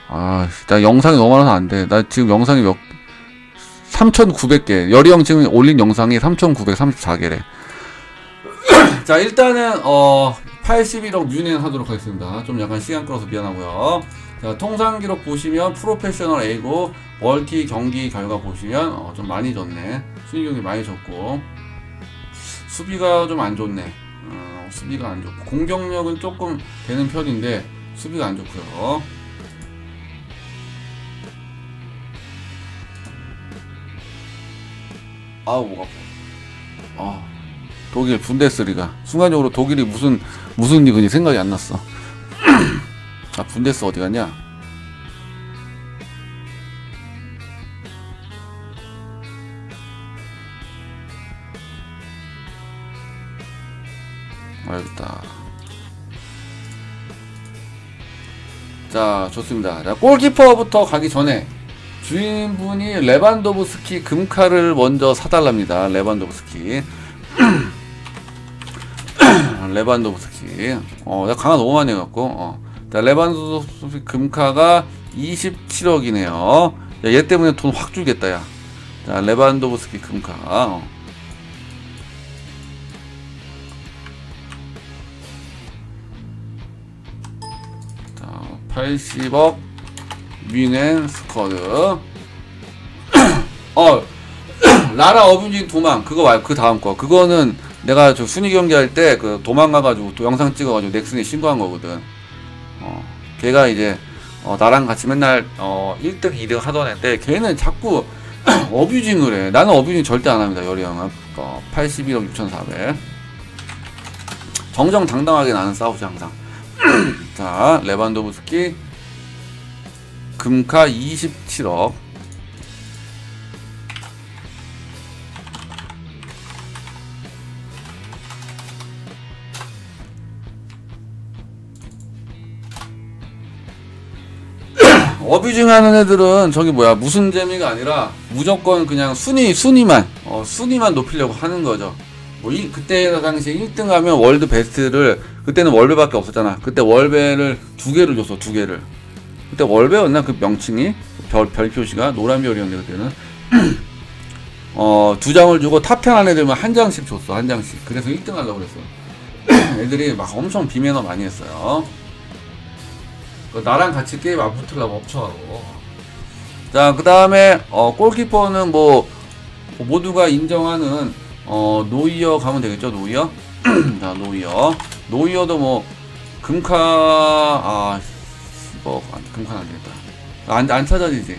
아, 나 영상이 너무 많아서 안 돼. 나 지금 영상이 3,900개. 열이형 지금 올린 영상이 3,934개래. 자, 일단은, 81억 뮤넨 하도록 하겠습니다. 좀 약간 시간 끌어서 미안하고요. 자, 통상 기록 보시면 프로페셔널 A고, 멀티 경기 결과 보시면, 좀 많이 졌네. 수익률이 많이 졌고, 수비가 좀 안 좋네. 수비가 안 좋고, 공격력은 조금 되는 편인데, 수비가 안 좋고요. 아우, 목 아파. 독일 분데스리가. 순간적으로 독일이 무슨 리그인지 생각이 안 났어. 아, 분데스 어디 갔냐? 여기있다. 자, 좋습니다. 자, 골키퍼부터 가기 전에 주인분이 레반도브스키 금카를 먼저 사달랍니다. 레반도브스키. 레반도브스키. 내가 강화 너무 많이 해갖고. 자, 레반도브스키 금카가 27억이네요. 야, 얘 때문에 돈 확 주겠다, 야. 자, 레반도브스키 금카. 자, 80억. 뮤넨 스쿼드. 라라 어뷰징 도망. 그거 말고 그 다음 거. 그거는 내가 저 순위 경기할 때 그 도망가가지고 또 영상 찍어가지고 넥슨에 신고한 거거든. 걔가 이제 나랑 같이 맨날 1등 2등 하던 애인데 걔는 자꾸 어뷰징을 해. 나는 어뷰징 절대 안 합니다. 열이 형은 81억 6,400. 정정당당하게 나는 싸우지 항상. 자, 레반도브스키 금카 27억. 어뷰징 하는 애들은 저기 뭐야 무슨 재미가 아니라 무조건 그냥 순위만 높이려고 하는 거죠. 뭐 그때 당시에 1등 하면 월드 베스트를, 그때는 월배밖에 없었잖아. 그때 월배를 2개를 줬어. 2개를. 그때 월배였나 그 명칭이? 별 표시가 노란별이었는데 그때는 2장을 주고 탑10 한 애들만 1장씩 줬어. 1장씩. 그래서 1등 하려고 그랬어. 애들이 막 엄청 비매너 많이 했어요. 나랑 같이 게임 안 붙으려고 엄청하고. 자, 그 다음에 골키퍼는 뭐 모두가 인정하는 노이어 가면 되겠죠. 노이어. 자, 노이어도 뭐 금카 금카는 안 되겠다. 안 찾아지지.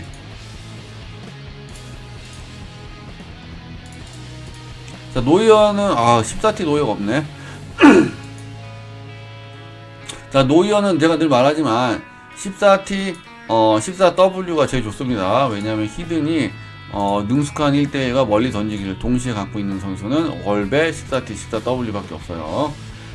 자, 노이어는 14T 노이어가 없네. 자, 노이어는 제가 늘 말하지만 14T 14W가 제일 좋습니다. 왜냐하면 히든이 능숙한 1대1과 멀리 던지기를 동시에 갖고 있는 선수는 월배 14T 14W밖에 없어요.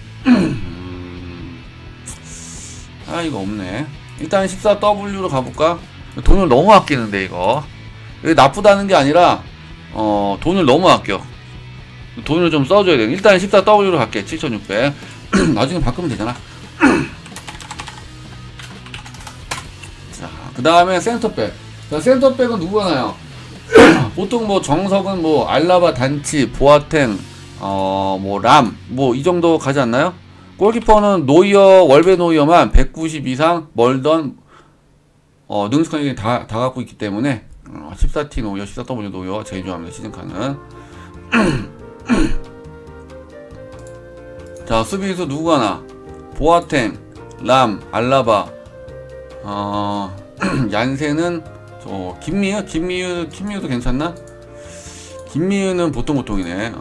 이거 없네. 일단 14W로 가볼까? 돈을 너무 아끼는데 이거 나쁘다는 게 아니라 돈을 너무 아껴. 돈을 좀 써줘야 돼. 일단 14W로 갈게. 7600. 나중에 바꾸면 되잖아. 자, 그 다음에 센터백. 자, 센터백은 누구가 나요? 보통 뭐 정석은 뭐 알라바, 단치, 보아탱, 뭐 람, 뭐 이 정도 가지 않나요? 골키퍼는 노이어, 월배 노이어만 190 이상 멀던 능숙한 얘기 다 갖고 있기 때문에 14T 노이어, 14W 노이어 제일 좋아합니다. 시즌카는. 자, 수비수 누구가 나? 보아탱, 람, 알라바, 얀센은 김미유도 괜찮나? 김미유는 보통이네.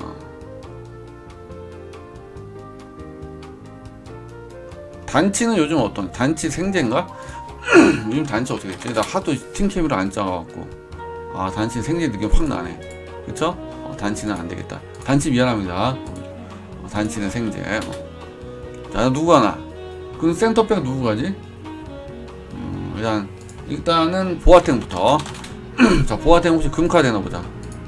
단치는 요즘 어떤? 단치 생제인가? 요즘 단치 어떻게 됐지? 나 하도 팀캠으로 안 짜가지고. 단치 생제 느낌 확 나네. 그쵸? 단치는 안 되겠다. 단치 미안합니다. 단치는 생제. 자, 누구가 나? 그럼 센터백 누구 가지? 일단은 보아탱부터. 자, 보아탱 혹시 금카 되나보자.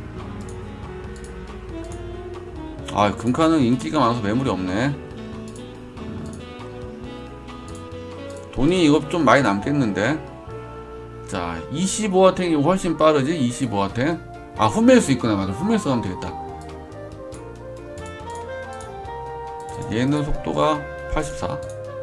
금카는 인기가 많아서 매물이 없네. 돈이 이거 좀 많이 남겠는데. 자 25와탱이 훨씬 빠르지. 25와탱. 아 훈멜스 있구나. 맞아, 훈멜스 하면 되겠다. 자, 얘는 속도가 84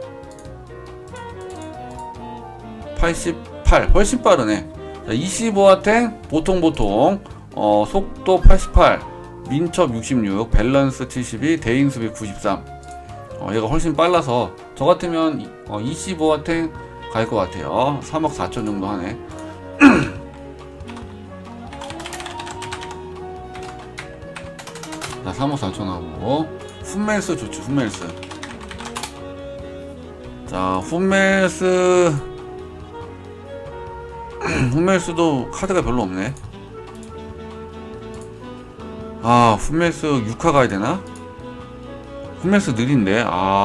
88 훨씬 빠르네. 자 25와탱 보통 속도 88 민첩 66 밸런스 72 대인수비 93. 얘가 훨씬 빨라서 저 같으면 25와탱 갈 것 같아요. 3억 4천 정도 하네. 자 3억 4천 하고 훈멜스 좋지. 훈멜스. 자 훈멜스도 카드가 별로 없네. 아 훈멜스 6화 가야되나? 훈멜스 느린데.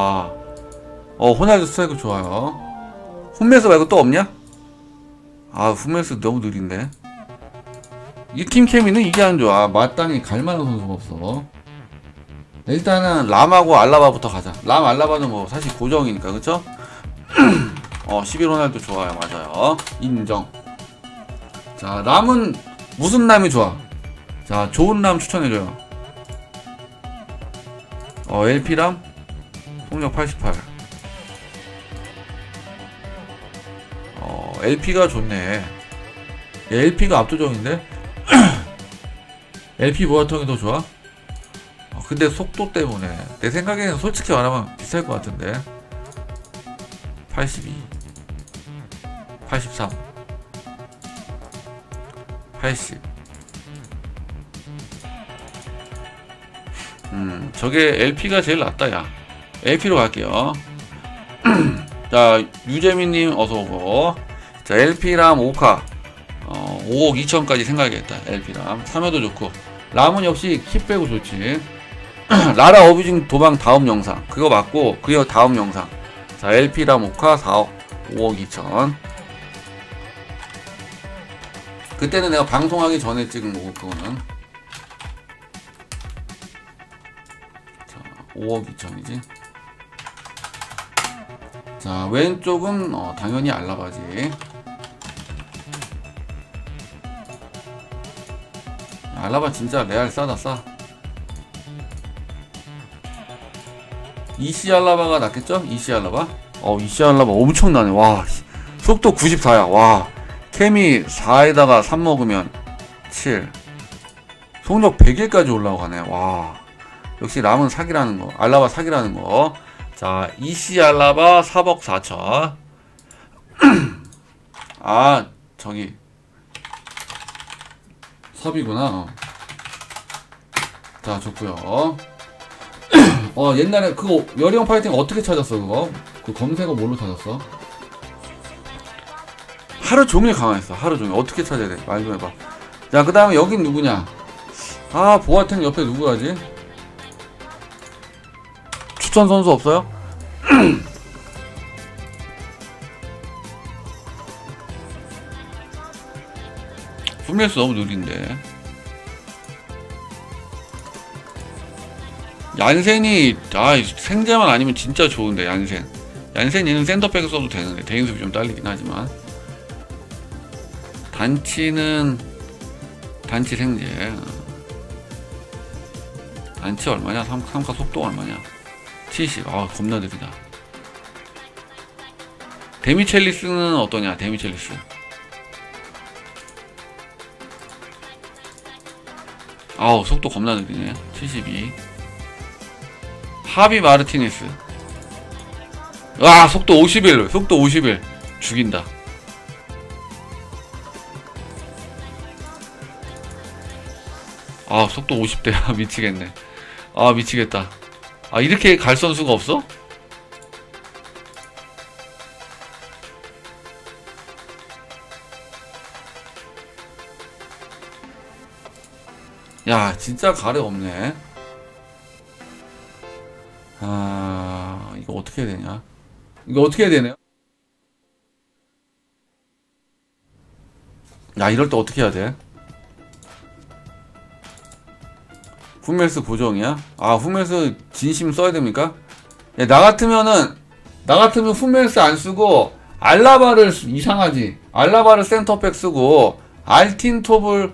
호날두 스트라이크 좋아요. 훈멜스 말고 또 없냐? 아 훈멜스 너무 느린데. 이 팀 케미는 이게 안 좋아. 마땅히 갈만한 선수가 없어. 일단은 람하고 알라바부터 가자. 람 알라바는 뭐 사실 고정이니까 그쵸? 11 호날두 좋아요. 맞아요. 인정. 자 람은 무슨 람이 좋아? 자 좋은 람 추천해줘요. LP람 속력 88. LP가 좋네. LP가 압도적인데? LP 보아통이 더 좋아? 근데 속도 때문에 내 생각에는 솔직히 말하면 비쌀 것 같은데. 82 83 80. 저게 LP가 제일 낫다 야. LP로 갈게요. 자 유재민님 어서오고. 자 LP람 5카 5억 2천까지 생각해야겠다. LP람 3회도 좋고. 람은 역시 키 빼고 좋지. 라라 어뷰징 도망 다음 영상 그거 맞고 그리고 다음 영상. 자 LP람 5카 4억 5억 2천. 그때는 내가 방송하기 전에 찍은 거고 그거는. 자 5억 2천이지. 자 왼쪽은 당연히 알라바지. 알라바 진짜 레알 싸다 싸. 이시 알라바가 낫겠죠? 이시 알라바? 이시 알라바 엄청나네. 와 속도 94야. 와 케미 4에다가 3 먹으면 7 속력 100일까지 올라가네. 와 역시 람은 사기라는거. 알라바 사기라는거. 자 이시 알라바 4억 4천. 아 저기 섭이구나. 자 좋구요. 옛날에 그거 여리형 파이팅 어떻게 찾았어 그거? 그 검색어 뭘로 찾았어? 하루 종일 강화했어. 하루 종일. 어떻게 찾아야 돼? 말 좀 해봐. 자 그 다음에 여긴 누구냐? 보아탱 옆에 누구 하지? 추천 선수 없어요? 훈멜스 너무 느린데. 얀센이 생제만 아니면 진짜 좋은데. 얀센 얘는 센터백 써도 되는데 대인수비 좀 딸리긴 하지만. 단치 생제. 단치 얼마냐? 3카 속도 얼마냐? 70. 겁나 느리다. 데미첼리스는 어떠냐? 데미첼리스 속도 겁나 느리네. 72. 하비 마르티네스. 속도 51. 속도 51. 죽인다. 속도 50대야. 미치겠네. 미치겠다. 이렇게 갈 선수가 없어? 야 진짜 가래 없네. 이거 어떻게 해야 되냐? 이거 어떻게 해야 되냐? 야 이럴 때 어떻게 해야 돼? 훈멜스 고정이야? 훈멜스 진심 써야 됩니까? 야, 나 같으면 훈멜스 안 쓰고 알라바를 이상하지. 알라바를 센터백 쓰고 알틴톱을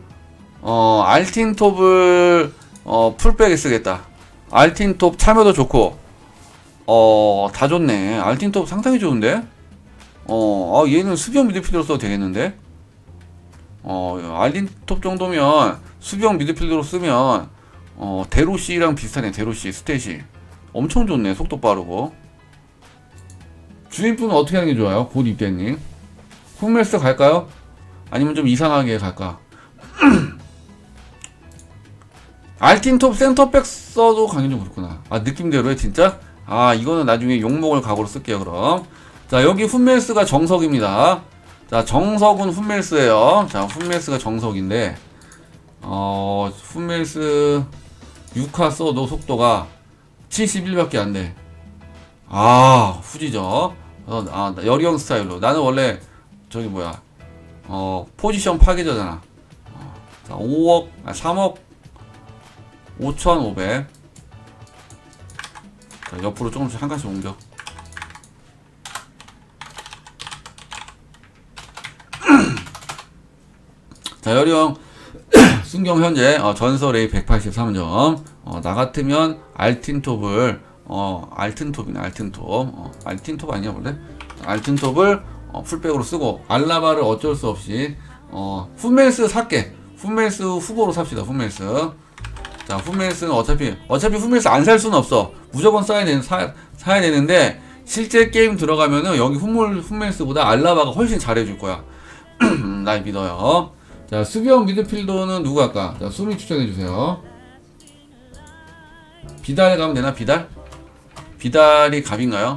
풀백에 쓰겠다. 알틴톱 참여도 좋고 다 좋네. 알틴톱 상당히 좋은데. 얘는 수비형 미드필더로 써도 되겠는데. 알틴톱 정도면 수비형 미드필더로 쓰면 데로시랑 비슷하네. 데로시 스탯이 엄청 좋네. 속도 빠르고. 주인분은 어떻게 하는 게 좋아요? 곧 입대님. 홈멜스 갈까요? 아니면 좀 이상하게 갈까? 알틴톱 센터백 써도 가긴 좀 그렇구나. 느낌대로요 진짜? 이거는 나중에 욕먹을 각오로 쓸게요 그럼. 자, 여기 훈멜스가 정석입니다. 자, 정석은 훈멜스예요. 자, 훈멜스가 정석인데 훈멜스 6화 써도 속도가 71밖에 안 돼. 후지죠. 여리형 스타일로. 나는 원래 저기 뭐야 포지션 파괴자잖아. 자, 3억 5,500. 자, 옆으로 조금씩 한 칸씩 옮겨. 자, 여리형 순경 현재 전설 A 183점. 나 같으면 알틴톱을 알틴톱이네. 알틴톱 아니야 원래? 알틴톱을 풀백으로 쓰고 알라바를 어쩔 수 없이 훈멜스 살게. 훈멜스 후보로 삽시다. 훈멜스. 자, 훈멜스는 어차피 훈멜스 안 살 수는 없어. 무조건 사야 되는데 실제 게임 들어가면은 여기 훈멜스보다 알라바가 훨씬 잘해줄 거야. 날 믿어요. 자, 수비형 미드필더는 누구 할까? 자, 수미 추천해주세요. 비달 가면 되나? 비달이 갑인가요?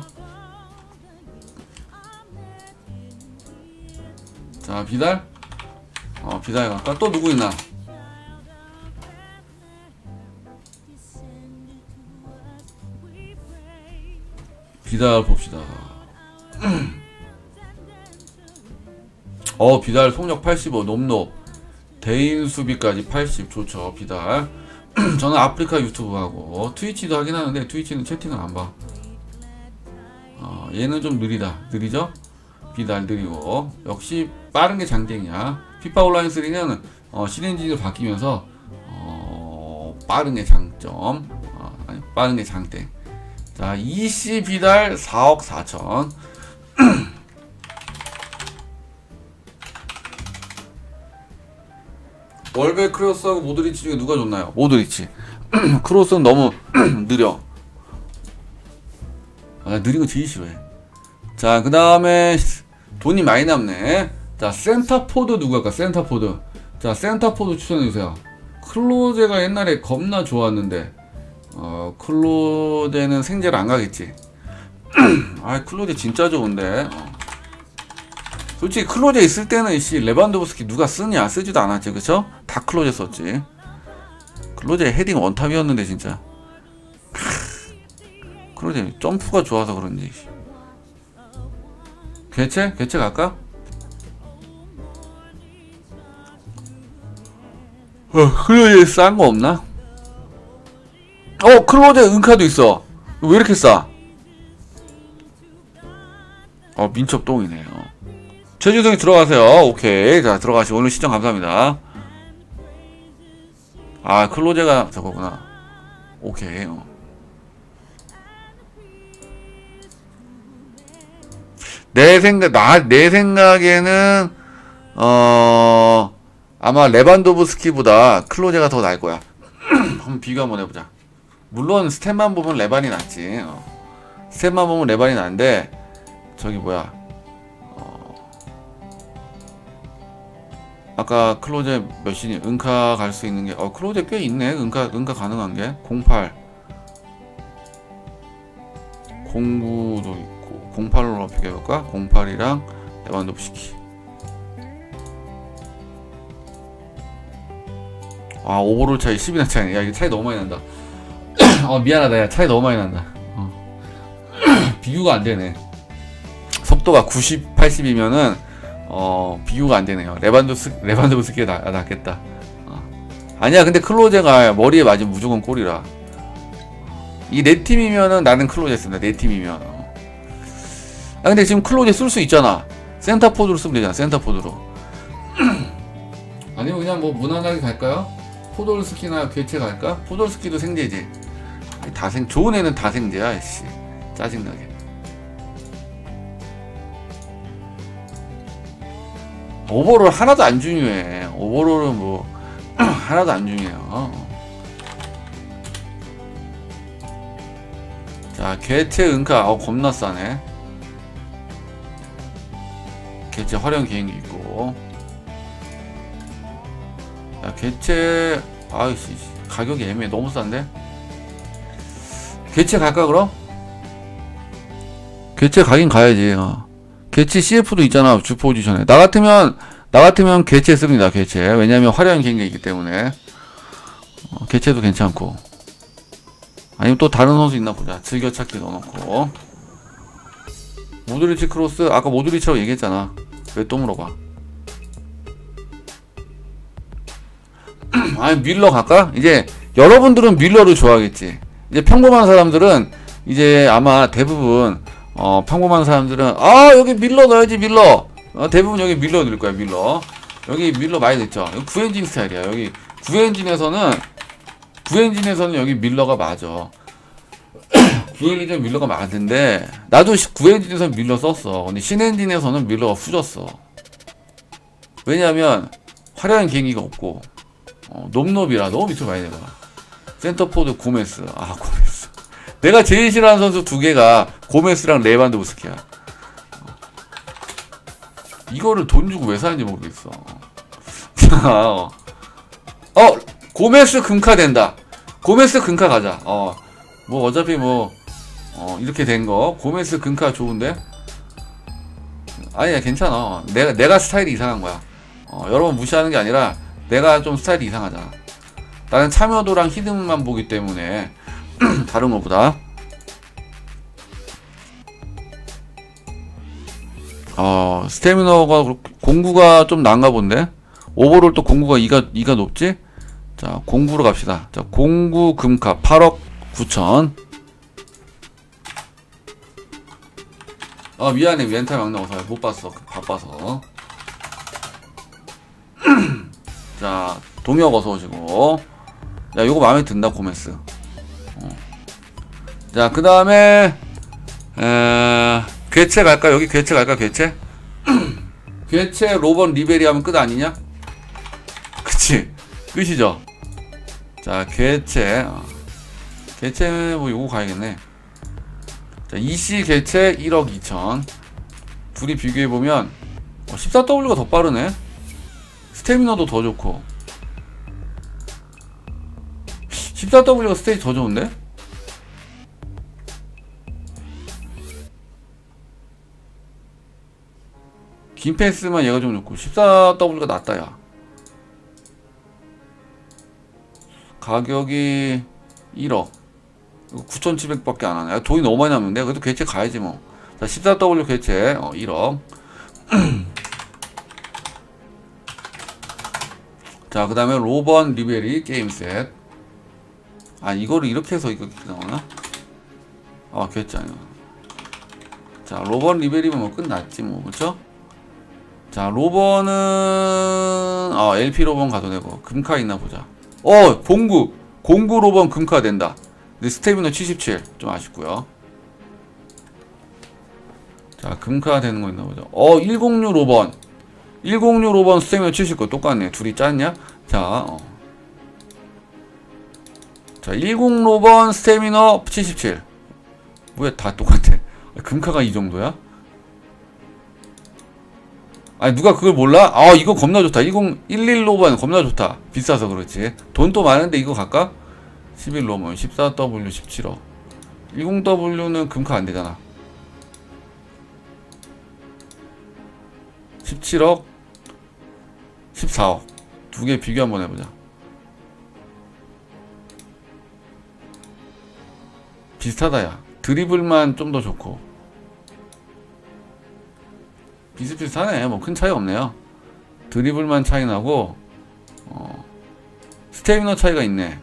자, 비달? 비달 갈까? 또 누구 있나? 비달 봅시다. 비달 속력 85 높. 대인 수비까지 80 좋죠. 비달. 저는 아프리카 유튜브 하고 트위치도 하긴 하는데 트위치는 채팅을 안 봐. 얘는 좀 느리죠? 비달 느리고 역시 빠른 게 장땡이야. 피파 온라인 3는 신엔진으로 바뀌면서 빠른 게 장점. 아니 빠른 게 장땡. 자, EC 비달 4억 4천. 월베 크로스하고 모드리치 중에 누가 좋나요? 모드리치. 크로스는 너무 느려. 느린 거 제일 싫어해. 자, 그 다음에 돈이 많이 남네. 자, 센터포드 누구 할까? 센터포드. 자, 센터포드 추천해주세요. 클로제가 옛날에 겁나 좋았는데 클로제는 생제를 안 가겠지. 클로제 진짜 좋은데. 솔직히 클로제 있을 때는 레반도브스키 누가 쓰냐? 쓰지도 않았지, 그쵸? 다 클로제 썼지. 클로제 헤딩 원탑이었는데 진짜. 클로제 점프가 좋아서 그런지. 개체 갈까? 클로제 싼 거 없나? 클로제 은카도 있어. 왜 이렇게 싸? 민첩 똥이네요. 최주성이 들어가세요. 오케이. 자, 들어가시고 오늘 시청 감사합니다. 클로제가 저거구나. 오케이. 내 생각에는 아마 레반도브스키보다 클로제가 더 나을 거야. 한번 비교 한번 해보자. 물론 스탯만 보면 레반이 낫지. 스탯만 보면 레반이 난데 저기 뭐야? 아까 클로제 몇이니? 은카 갈 수 있는 게 클로제 꽤 있네. 은카 가능한 게 08 09도 있고 08로 비교해볼까? 08이랑 레반도프스키. 오버롤 차이 10이나 차이네. 야, 이거 차이 너무 많이 난다. 미안하다. 야, 차이 너무 많이 난다. 비교가 안 되네. 속도가 90, 80이면은 비교가 안 되네요. 레반도브스키가 낫겠다. 아니야, 근데 클로제가 머리에 맞으면 무조건 골이라. 이 네 팀이면은 나는 클로제 쓴다. 네 팀이면. 아 근데 지금 클로제 쓸 수 있잖아. 센터포드로 쓰면 되잖아. 센터포드로. 아니면 그냥 뭐 무난하게 갈까요? 포돌스키나 괴체 갈까? 포돌스키도 생제지. 좋은 애는 다 생제야. 씨 짜증나게. 오버롤 하나도 안 중요해. 오버롤은 뭐 하나도 안 중요해요. 자 괴체 은카 겁나 싸네. 괴체 화려한 개인기 있고. 야 괴체 아이씨 가격이 애매해. 너무 싼데? 괴체 갈까 그럼? 괴체 가긴 가야지. 괴체 CF도 있잖아. 주 포지션에. 나 같으면 괴체 씁니다. 괴체. 왜냐면 화려한 개인기 있기 때문에. 괴체도 괜찮고. 아니면 또 다른 선수 있나 보자. 즐겨찾기 넣어놓고. 모드리치 크로스 아까 모드리치라고 얘기했잖아. 왜 또 물어봐. 아니 밀러 갈까? 이제 여러분들은 밀러를 좋아하겠지. 이제 평범한 사람들은 이제 아마 대부분 평범한 사람들은 여기 밀러 넣어야지 밀러. 대부분 여기 밀러 넣을 거야. 밀러 여기 밀러 많이 넣죠. 여기 구엔진 스타일이야. 여기 구엔진에서는 여기 밀러가 맞아. 구엔진에서 밀러가 맞는데 나도 구엔진에서 밀러 썼어. 근데 신엔진에서는 밀러가 후졌어. 왜냐하면 화려한 개인기가 없고 놈놈이라 너무 밑으로 많이 내려가. 센터포드 고메스. 고메스 내가 제일 싫어하는 선수 두 개가 고메스랑 레반도프스키야. 이거를 돈 주고 왜 사는지 모르겠어. 고메스 금카 된다. 고메스 금카 가자. 뭐 어차피 뭐 이렇게 된 거 고메스 금카 좋은데? 아니야 괜찮아. 내가 스타일이 이상한 거야. 여러분 무시하는 게 아니라 내가 좀 스타일이 이상하잖아. 나는 참여도랑 히든만 보기 때문에 다른 것보다. 스태미너가 공구가 좀 난가 본데? 오버롤 또 공구가 2가 높지? 자, 공구로 갑시다. 자, 공구 금카 8억 9천. 미안해. 멘탈 막 나와서 못 봤어. 바빠서. 자, 동혁 어서 오시고. 야, 요거 마음에 든다, 고메스. 자, 그 다음에, 괴체 갈까? 여기 괴체 갈까? 괴체? 괴체, 로번, 리베리 하면 끝 아니냐? 그치? 끝이죠? 자, 괴체. 괴체, 뭐, 요거 가야겠네. 자, EC 괴체 1억 2천. 둘이 비교해보면, 14W가 더 빠르네? 스태미너도 더 좋고. 14W가 스테이지 더 좋은데? 긴 패스만 얘가 좀 좋고 14W가 낫다 야. 가격이 1억 9,700밖에 안 하네. 돈이 너무 많이 남는데? 그래도 괴체 가야지 뭐. 자 14W 괴체 1억. 자 그 다음에 로번 리베리 게임셋. 이거를 이렇게 해서 이렇게 나오나? 괴체 아니야. 자 로번 리베리면 뭐 끝났지 뭐. 그쵸? 자 로번은 LP 로번 가도 되고. 금카 있나 보자. 공구 로번 금카 된다. 근데 스태미너 77 좀 아쉽고요. 자 금카 되는 거 있나 보자. 106 로번 106 로번 스태미너 79 똑같네. 둘이 짰냐? 자 10 로번 스태미너 77 뭐야 다 똑같아. 금카가 이 정도야? 누가 그걸 몰라? 이거 겁나 좋다. 11 로번 겁나 좋다. 비싸서 그렇지. 돈 또 많은데 이거 갈까? 11 로번 14W 17억. 10W는 금카 안 되잖아. 17억 14억 두 개 비교 한번 해보자. 비슷하다 야. 드리블만 좀 더 좋고 비슷비슷하네. 뭐 큰 차이 없네요. 드리블만 차이 나고 스태미너 차이가 있네.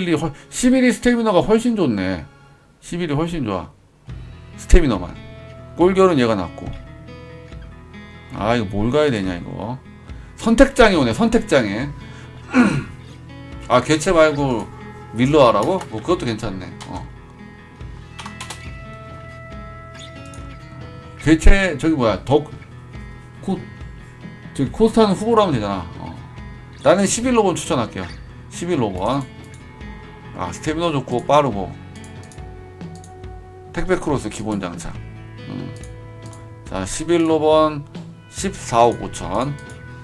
11이 스태미너가 훨씬 좋네. 11이 훨씬 좋아. 스태미너만 골결은 얘가 낫고. 아 이거 뭘 가야 되냐 이거. 선택장에 오네. 선택장에. 아 개체 말고 밀러 하라고? 뭐 그것도 괜찮네. 개체 저기 뭐야 저기 코스타는 후보로 하면 되잖아. 나는 11로번 추천할게요. 11로번. 아 스태미너 좋고 빠르고 택배 크로스 기본 장착. 자 11로번 14억 5천.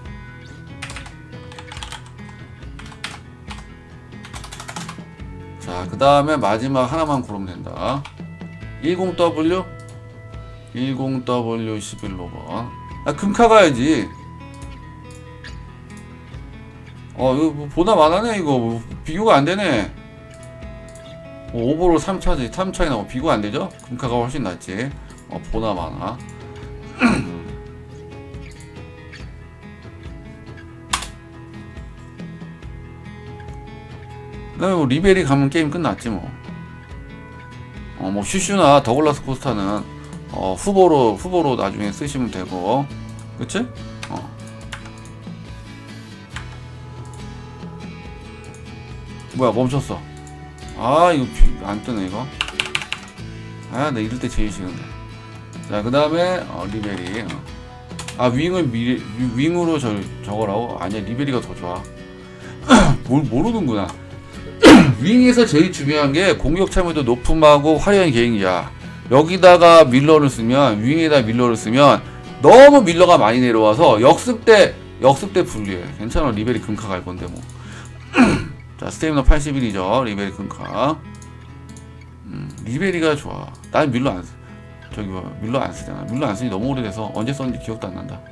자 그 다음에 마지막 하나만 고르면 된다. 10W 10W 11로번. 아 금카 가야지. 이거 뭐 보나 마나네. 이거 뭐 비교가 안되네. 오버로 3차지 3차이 나고 비교가 안되죠? 금카가 훨씬 낫지. 보나 마나. 그다음에 뭐 리벨이 가면 게임 끝났지 뭐. 뭐 슈슈나 더글라스 코스타는 후보로 나중에 쓰시면 되고, 그치? 뭐야 멈췄어. 아 이거 안 뜨네 이거. 아 나 이럴 때 제일 싫은데. 자 그 다음에 리벨이. 아 윙을 윙으로 저거라고? 아니야 리벨이가 더 좋아. 뭘 모르는구나. 윙에서 제일 중요한 게 공격 참여도 높음하고 화려한 개인기야. 여기다가 밀러를 쓰면, 윙에다 밀러를 쓰면 너무 밀러가 많이 내려와서 역습 때 불리해. 괜찮아. 리벨이 금카 갈 건데 뭐. 자 스태미너 81이죠 리벨이 금카. 리벨이가 좋아. 난 밀러 안 쓰. 저기 뭐 밀러 안 쓰잖아. 밀러 안 쓰니 너무 오래돼서 언제 썼는지 기억도 안 난다.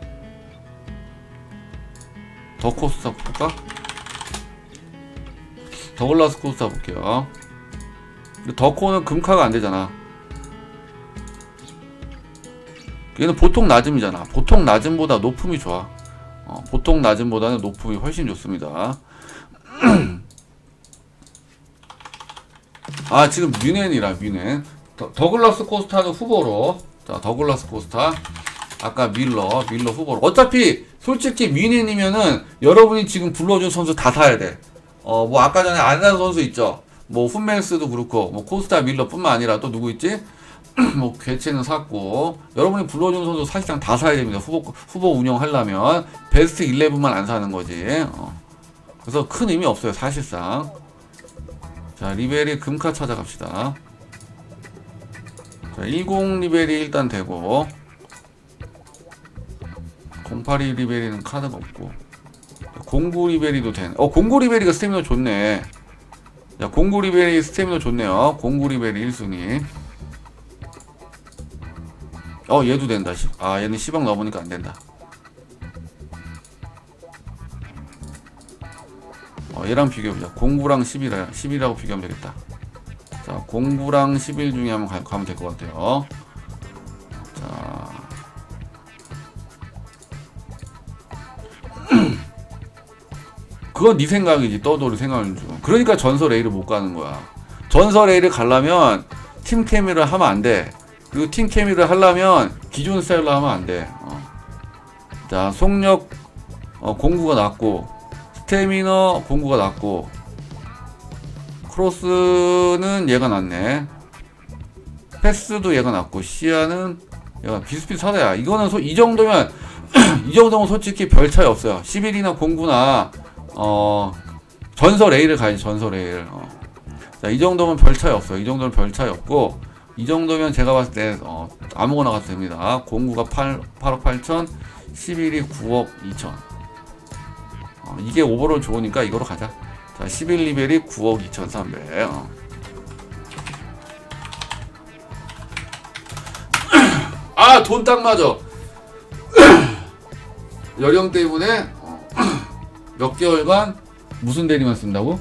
더 코스타 볼까? 더글라스 코스타 볼게요. 더코는 금카가 안 되잖아. 얘는 보통 낮음이잖아. 보통 낮음보다 높음이 좋아. 보통 낮음보다는 높음이 훨씬 좋습니다. 아 지금 뮤넨이라 뮤넨. 더글라스 코스타는 후보로. 자 더글라스 코스타. 아까 밀러 후보로. 어차피 솔직히 뮤넨이면은 여러분이 지금 불러준 선수 다 사야 돼. 뭐 아까 전에 안산 선수 있죠. 뭐 훈멜스도 그렇고 뭐 코스타 밀러 뿐만 아니라 또 누구 있지? 뭐 개체는 샀고. 여러분이 불러준 선수 사실상 다 사야 됩니다. 후보 운영하려면 베스트 11만 안 사는 거지. 그래서 큰 의미 없어요 사실상. 자 리벨이 금카 찾아갑시다. 자 10 리벨이 일단 되고, 082 리벨이는 카드가 없고, 09 리벨이도 되네. 09 리벨이가 스태미너 좋네. 자 09 리벨이 스태미너 좋네요. 09 리벨이 1순위. 얘도 된다. 아 얘는 10억 넘으니까 안 된다. 얘랑 비교해보자. 09랑 11이라고 비교하면 되겠다. 자 09랑 11 중에 한번 가면 될 것 같아요. 자 그건 네 생각이지. 떠돌이 생각은 좀. 그러니까 전설 A를 못 가는 거야. 전설 A를 가려면 팀 케미를 하면 안 돼. 그리고 팀 케미를 하려면 기존 스타일로 하면 안 돼. 자 속력 09가 낮고, 스태미너 09가 낮고, 크로스는 얘가 낮네. 패스도 얘가 낮고, 시야는 얘가 비슷비슷하다. 이거는 이 정도면 이 정도면 솔직히 별 차이 없어요. 11이나 09나 전설 A를 가야지. 전설 A를. 자 이 정도면 별 차이 없어요. 이 정도면 별 차이 없고, 이 정도면 제가 봤을 때 아무거나 가도 됩니다. 09가 8억 8천, 11이 9억 2천. 이게 오버롤 좋으니까 이거로 가자. 자 11리벨이 9억 2,300. 아 돈 딱 맞아. 연령 때문에 몇 개월간 무슨 대리만 쓴다고?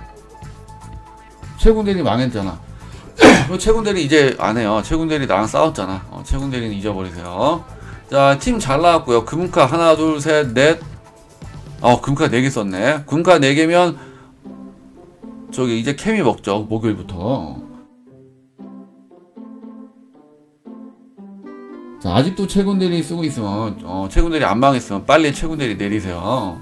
최군 대리 망했잖아. 최군 대리 이제 안 해요. 최군 대리 나랑 싸웠잖아. 최군 대리는 잊어버리세요. 자 팀 잘 나왔고요. 금카 하나 둘 셋 넷. 금카 4개 썼네. 금카 4개면 저기 이제 케미 먹죠. 목요일부터. 자, 아직도 최군 대리 쓰고 있으면 최군 대리 안 망했으면 빨리 최군 대리 내리세요.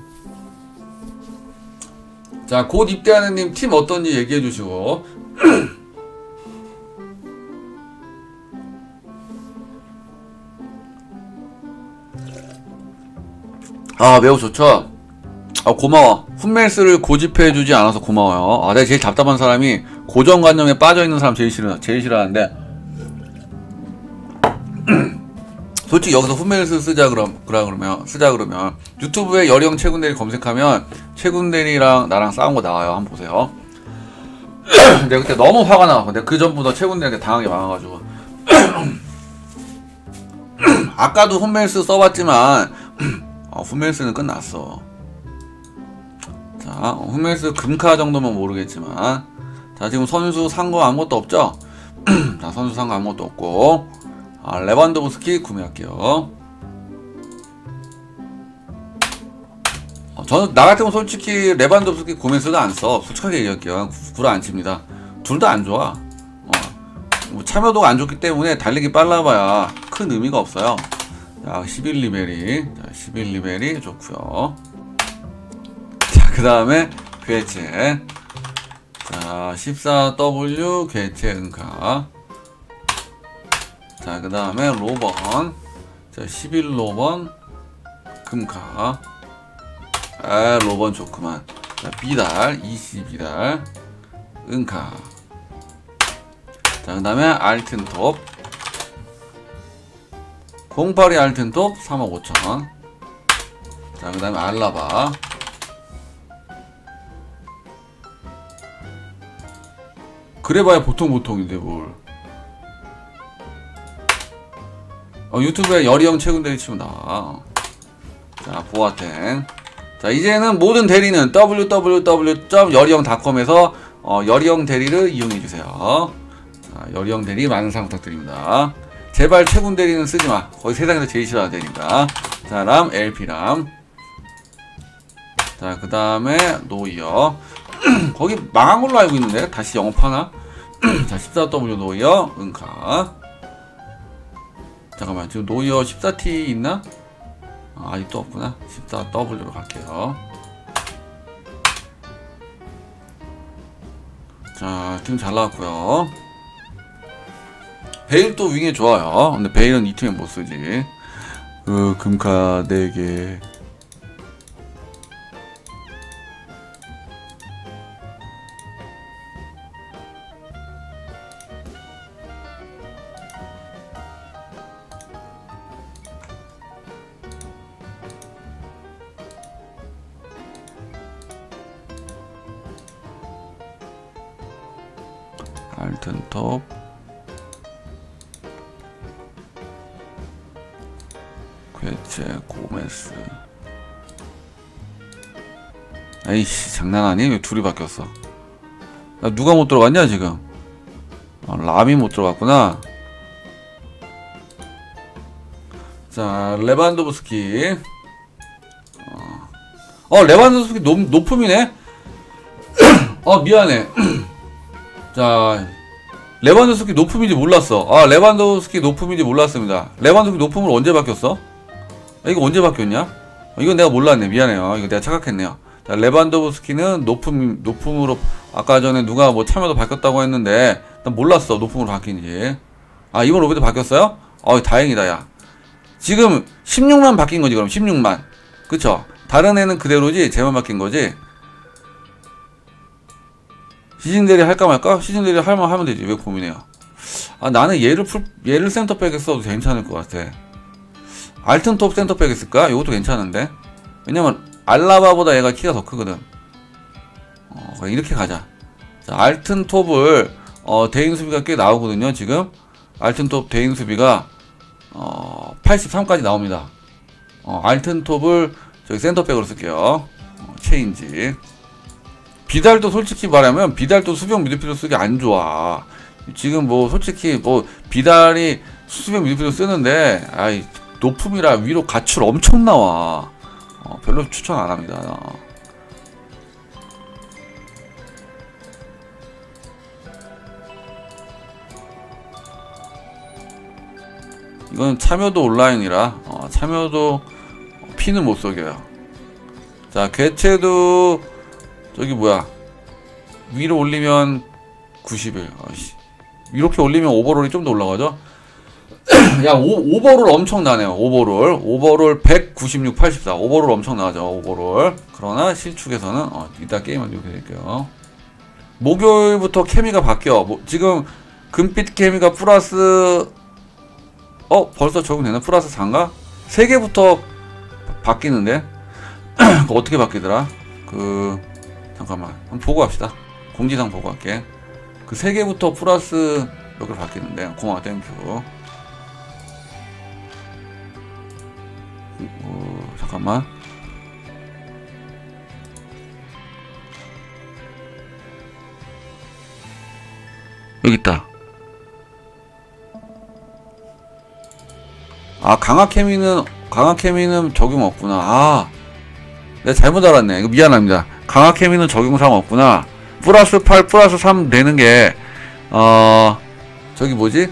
자, 곧 입대하는 님 팀 어떤지 얘기해 주시고. 아, 매우 좋죠. 아, 고마워. 훈멜스를 고집해 주지 않아서 고마워요. 아, 내가 제일 답답한 사람이 고정관념에 빠져 있는 사람 제일 싫어하는데. 솔직히 여기서 훈멜스 쓰자 그러면 유튜브에 여령 최군대리 검색하면 최군대리랑 나랑 싸운 거 나와요. 한번 보세요. 내가 그때 너무 화가 나. 근데 그 전부터 최군대리한테 당하게 많아가지고. 아까도 훈멜스 써봤지만 훈멜스는 끝났어. 자, 훈멜스 금카 정도면 모르겠지만, 자, 지금 선수 산 거 아무것도 없죠? 자, 선수 산 거 아무것도 없고, 레반도브스키 구매할게요. 저는 나 같으면 솔직히 레반도브스키 구매해서도 안 써. 솔직하게 얘기할게요. 구라 안 칩니다. 둘 다 안 좋아. 뭐 참여도가 안 좋기 때문에 달리기 빨라봐야 큰 의미가 없어요. 자, 11리벨이. 자, 11리벨이 좋고요. 자, 그 다음에 괴체. 자, 14W 괴체 은카. 자, 그 다음에 로번. 자, 11로번 금카. 아, 로번 좋구만. 자, 비달 22달 은카. 자, 그 다음에 알튼톱 08이 알튼톱 35,000원. 자, 그 다음에 알라바. 그래봐야 보통인데 뭘. 유튜브에 여리형 최군대리 치면 나와. 자, 보아탱. 자, 이제는 모든 대리는 www.여리형.com에서 여리형 대리를 이용해주세요. 자, 여리형 대리 많은 사랑 부탁드립니다. 제발 최군 대리는 쓰지마. 거의 세상에서 제일 싫어하는 대리니까. 자, 람, LP람. 자, 그 다음에 노이어. 거기 망한 걸로 알고 있는데 다시 영업하나? 자, 14W 노이어 은카. 잠깐만, 지금 노이어 14T 있나? 아직도 없구나. 14W로 갈게요. 자, 지금 잘 나왔고요. 베일도 윙에 좋아요. 근데 베일은 이 팀에 못 쓰지. 금카 4개. 알튼톱. 괴체 고메스. 에이씨, 장난하니? 왜 둘이 바뀌었어? 나 누가 못 들어갔냐 지금? 람이 못 들어갔구나. 자, 레반도브스키. 레반도브스키 높음이네? 미안해. 자, 레반도브스키 높음인지 몰랐어. 레반도브스키 높음인지 몰랐습니다. 레반도브스키 높음으로 언제 바뀌었어? 이거 언제 바뀌었냐? 이건 내가 몰랐네. 미안해요. 이거 내가 착각했네요. 자, 레반도브스키는 높음으로, 아까 전에 누가 뭐 참여도 바뀌었다고 했는데, 난 몰랐어. 높음으로 바뀐지. 이번 로비도 바뀌었어요? 다행이다, 야. 지금 16만 바뀐 거지, 그럼 16만. 그쵸? 다른 애는 그대로지? 쟤만 바뀐 거지? 시즌대리 할까 말까? 시즌대리 할만 하면 되지. 왜 고민해요? 나는 얘를 센터백에 써도 괜찮을 것 같아. 알튼톱 센터백에 쓸까? 이것도 괜찮은데? 왜냐면 알라바보다 얘가 키가 더 크거든. 그냥 이렇게 가자. 자, 알튼톱을 대인 수비가 꽤 나오거든요. 지금 알튼톱 대인 수비가 83까지 나옵니다. 알튼톱을 저기 센터백으로 쓸게요. 체인지. 비달도 솔직히 말하면 비달도 수비형 미드필더 쓰기 안 좋아. 지금 뭐 솔직히 뭐 비달이 수비형 미드필더 쓰는데 높음이라 위로 가출 엄청 나와. 별로 추천 안 합니다. 이건 참여도 온라인이라 참여도 피는 못 속여요. 자, 개체도 저기 뭐야, 위로 올리면 90일. 이렇게 올리면 오버롤이 좀 더 올라가죠. 야, 오버롤 엄청나네요. 오버롤 196, 84. 오버롤 엄청나죠. 오버롤. 그러나 실축에서는 이따 게임을 이렇게 될게요. 목요일부터 케미가 바뀌어. 지금 금빛 케미가 플러스 벌써 적용되나? 플러스 4인가? 3개부터 바뀌는데? 어떻게 바뀌더라? 잠깐만. 한번 보고 갑시다. 공지사항 보고 갈게. 3개부터 플러스 몇 개로 바뀌는데. 고마워, 땡큐. 잠깐만. 여기 있다. 강화 케미는 적용 없구나. 내가 잘못 알았네. 이거 미안합니다. 강화 케미는 적용사항 없구나. 플러스 8, 플러스 3 되는 게, 저기 뭐지?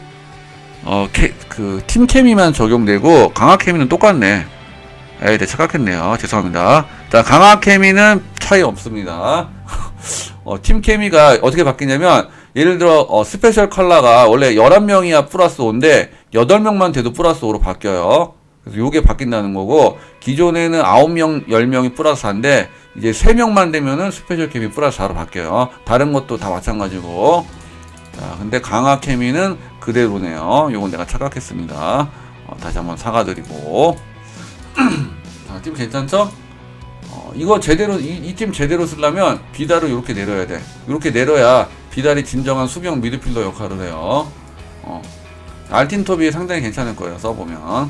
팀 케미만 적용되고, 강화 케미는 똑같네. 에이, 내 착각했네요. 죄송합니다. 자, 강화 케미는 차이 없습니다. 팀 케미가 어떻게 바뀌냐면, 예를 들어, 스페셜 컬러가 원래 11명이야 플러스 5인데, 8명만 돼도 플러스 5로 바뀌어요. 그래서 요게 바뀐다는 거고, 기존에는 9명, 10명이 플러스 4인데, 이제 3명만 되면은 스페셜 케미 플러스 4로 바뀌어요. 다른 것도 다 마찬가지고. 자, 근데 강화 케미는 그대로네요. 요건 내가 착각했습니다. 다시 한번 사과드리고. 자, 팀 괜찮죠? 이거 제대로, 이 팀 제대로 쓰려면 비달을 이렇게 내려야 돼. 이렇게 내려야 비달이 진정한 수비형 미드필더 역할을 해요. 알틴톱이 상당히 괜찮을 거예요. 써보면.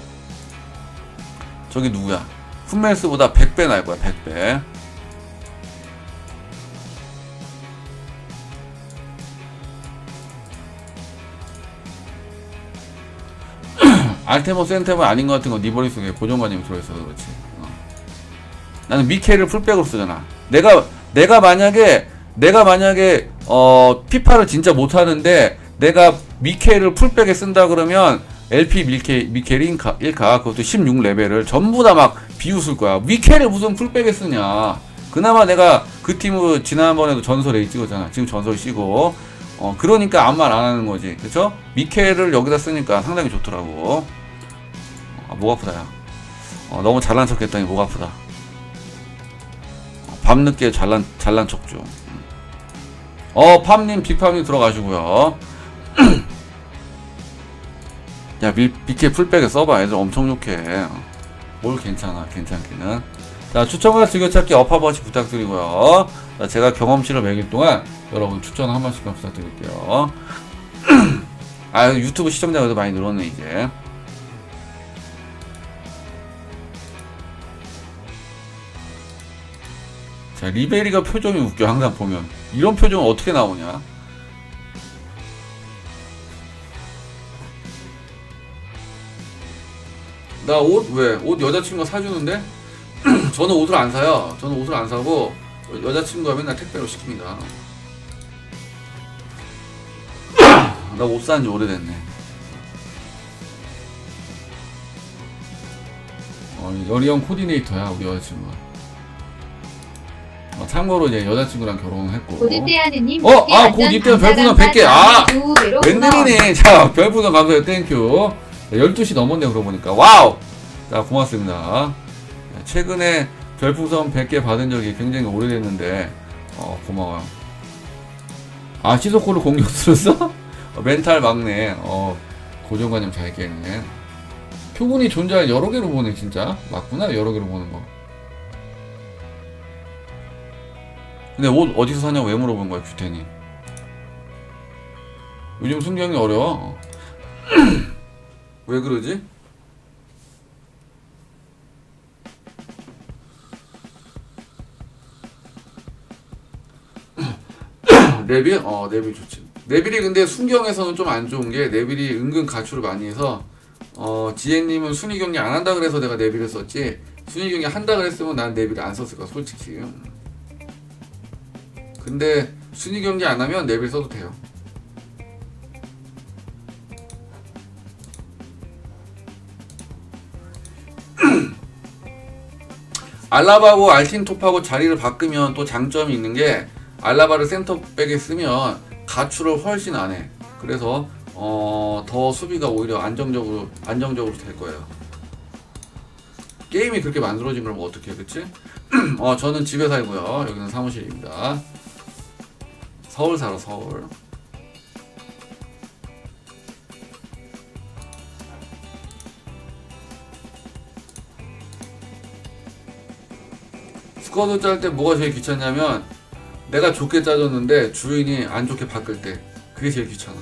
저기 누구야? 훈멜스보다 100배 나을 거야. 100배. 알테모 센테모 아닌 것 같은 거 네 머릿속에 고정관념이 들어있어서 그렇지. 나는 미켈을 풀백으로 쓰잖아. 내가 만약에 피파를 진짜 못하는데 내가 미켈을 풀백에 쓴다 그러면 LP 미켈이 1카 그것도 16레벨을 전부 다 막 비웃을 거야. 미켈을 무슨 풀백에 쓰냐. 그나마 내가 그 팀을 지난번에도 전설 A 찍었잖아. 지금 전설 C고. 그러니까 아무 말 안 하는 거지. 그쵸? 미켈을 여기다 쓰니까 상당히 좋더라고. 목 아프다, 야. 너무 잘난 척 했더니 목 아프다. 밤늦게 잘난 척 좀. 팜님, 빅팜님 들어가시고요. 야, 미켈 풀백에 써봐. 애들 엄청 욕해. 뭘 괜찮아, 괜찮기는. 자, 추천과 즐겨찾기 업 한 번씩 부탁드리고요. 자, 제가 경험치를 매길 동안 여러분 추천 한 번씩만 부탁드릴게요. 유튜브 시청자가 많이 늘었네, 이제. 자, 리베리가 표정이 웃겨, 항상 보면. 이런 표정은 어떻게 나오냐? 나 옷 여자친구가 사주는데? 저는 옷을 안 사요. 저는 옷을 안 사고, 여자친구가 맨날 택배로 시킵니다. 나 옷 산 지 오래됐네. 여리형 코디네이터야, 우리 여자친구가. 참고로 이제 여자친구랑 결혼했고. 곧 입대하느님. 곧 입대는 별풍선 100개. 웬일이니. 자, 별풍선 감사해요. 땡큐. 12시 넘었네, 그러고 보니까. 와우! 자, 고맙습니다. 최근에 별풍선 100개 받은 적이 굉장히 오래됐는데, 고마워요. 시소코를 공격수로 써? 멘탈 막네. 고정관념 잘 깨네. 표본이 존재할 여러 개로 보네, 진짜. 맞구나, 여러 개로 보는 거. 근데 옷 어디서 사냐고 왜 물어본 거야, 규태니? 요즘 순경이 어려워. 왜 그러지? 네빌? 네빌 좋지. 네빌이 근데 순경에서는 좀 안 좋은 게, 네빌이 은근 가출을 많이 해서, 지혜님은 순위 경기 안 한다 그래서 내가 네빌을 썼지, 순위 경기 한다 그랬으면 난 네빌을 안 썼을 거야, 솔직히. 근데 순위 경기 안 하면 네빌 써도 돼요. 알라바하고 알틴톱하고 자리를 바꾸면 또 장점이 있는 게 알라바를 센터백에 쓰면 가출을 훨씬 안 해. 그래서 더 수비가 오히려 안정적으로 될 거예요. 게임이 그렇게 만들어진 걸 뭐 어떻게 해, 그치? 저는 집에 살고요. 여기는 사무실입니다. 서울 살아, 서울. 스쿼드 짤 때 뭐가 제일 귀찮냐면 내가 좋게 짜줬는데 주인이 안 좋게 바꿀 때 그게 제일 귀찮아.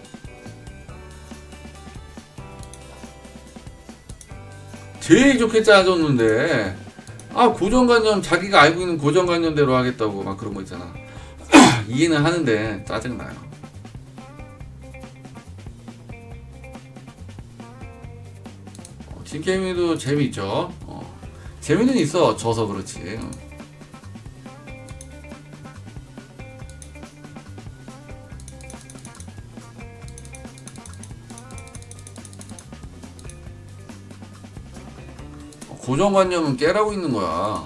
제일 좋게 짜줬는데 고정관념 자기가 알고 있는 고정관념대로 하겠다고 막 그런 거 있잖아. 이해는 하는데 짜증나요. 팀게임도 재미있죠. 재미는 있어. 져서 그렇지. 고정관념은 깨라고 있는 거야.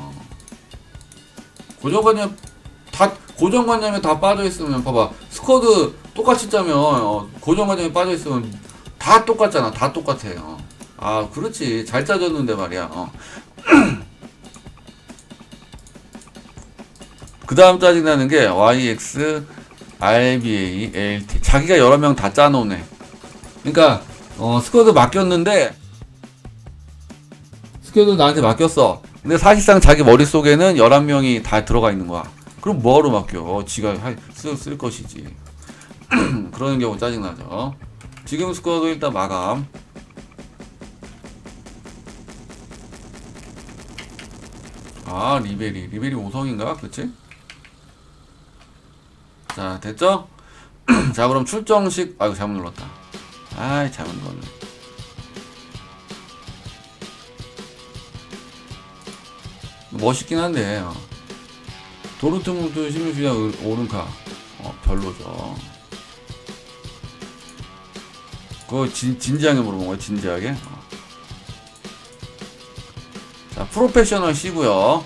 고정관념에 다 빠져있으면 봐봐. 스쿼드 똑같이 짜면 고정관념에 빠져있으면 다 똑같잖아. 다 똑같아요. 그렇지. 잘 짜졌는데 말이야. 그 다음 짜증나는 게 YX, RBA, LT 자기가 여러 명 다 짜놓네. 그러니까 스쿼드 맡겼는데 스쿼드 나한테 맡겼어. 근데 사실상 자기 머릿속에는 11명이 다 들어가 있는 거야. 그럼 뭐하러 맡겨? 지가 쓸 것이지. 그러는 경우 짜증나죠. 지금 스쿼드 일단 마감. 리베리 5성인가? 그치? 자, 됐죠? 자, 그럼 출정식. 이거 잘못 눌렀다. 잘못 눌렀네. 멋있긴 한데 도르트문트 시민주장 오른카 별로죠. 그거 진지하게 물어본 거야. 진지하게. 자, 프로페셔널 C고요.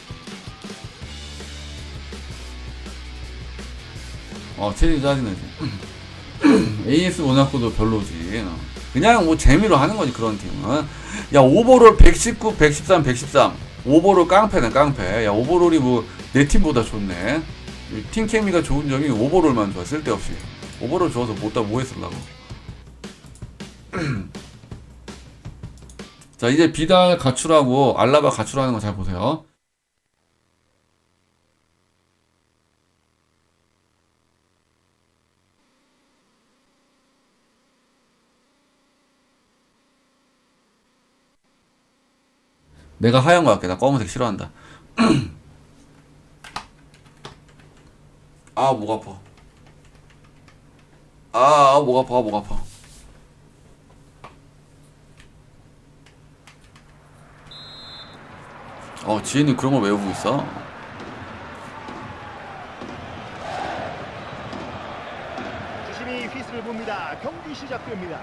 체리 짜증나지. AS 모나코도 별로지. 그냥 뭐 재미로 하는 거지 그런 팀은. 야, 오버롤 119, 113, 113. 오버롤 깡패네, 깡패. 야, 오버롤이 뭐 내 팀보다 좋네. 팀 케미가 좋은 점이 오버롤만 좋아. 쓸데없이 오버롤 좋아서 뭐 했으려고. 자, 이제 비달 가출하고 알라바 가출하는 거 잘 보세요. 내가 하얀 거 할게. 나 검은색 싫어한다. 목 아파. 목 아파. 지혜님 그런 걸 외우고 있어? 주심이 휘슬을 봅니다. 경기 시작됩니다.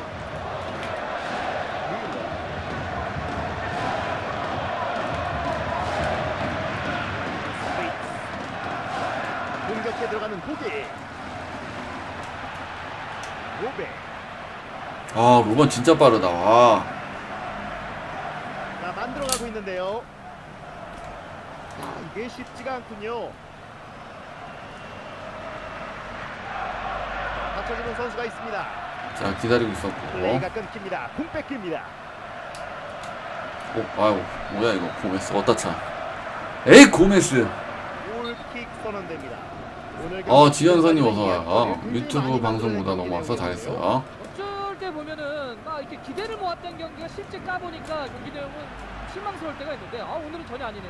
공격에 들어가는 고개. 로베. 로번 진짜 빠르다. 자, 만들어가고 있는데요. 이게 쉽지가 않군요. 받쳐주는 선수가 있습니다. 자, 기다리고 있었고. 플레이가 끊깁니다. 공 뺏깁니다. 뭐야 이거. 고메스 어디다 차. 에이, 고메스. 골킥 선언됩니다. 지현선님 어서와요. 유튜브 방송보다 넘어와서 잘했어요. 어쩔 때 보면은 막 이렇게 기대를 모았던 경기가 실제 까보니까 경기 내용은 실망스러울 때가 있는데 오늘은 전혀 아니네요.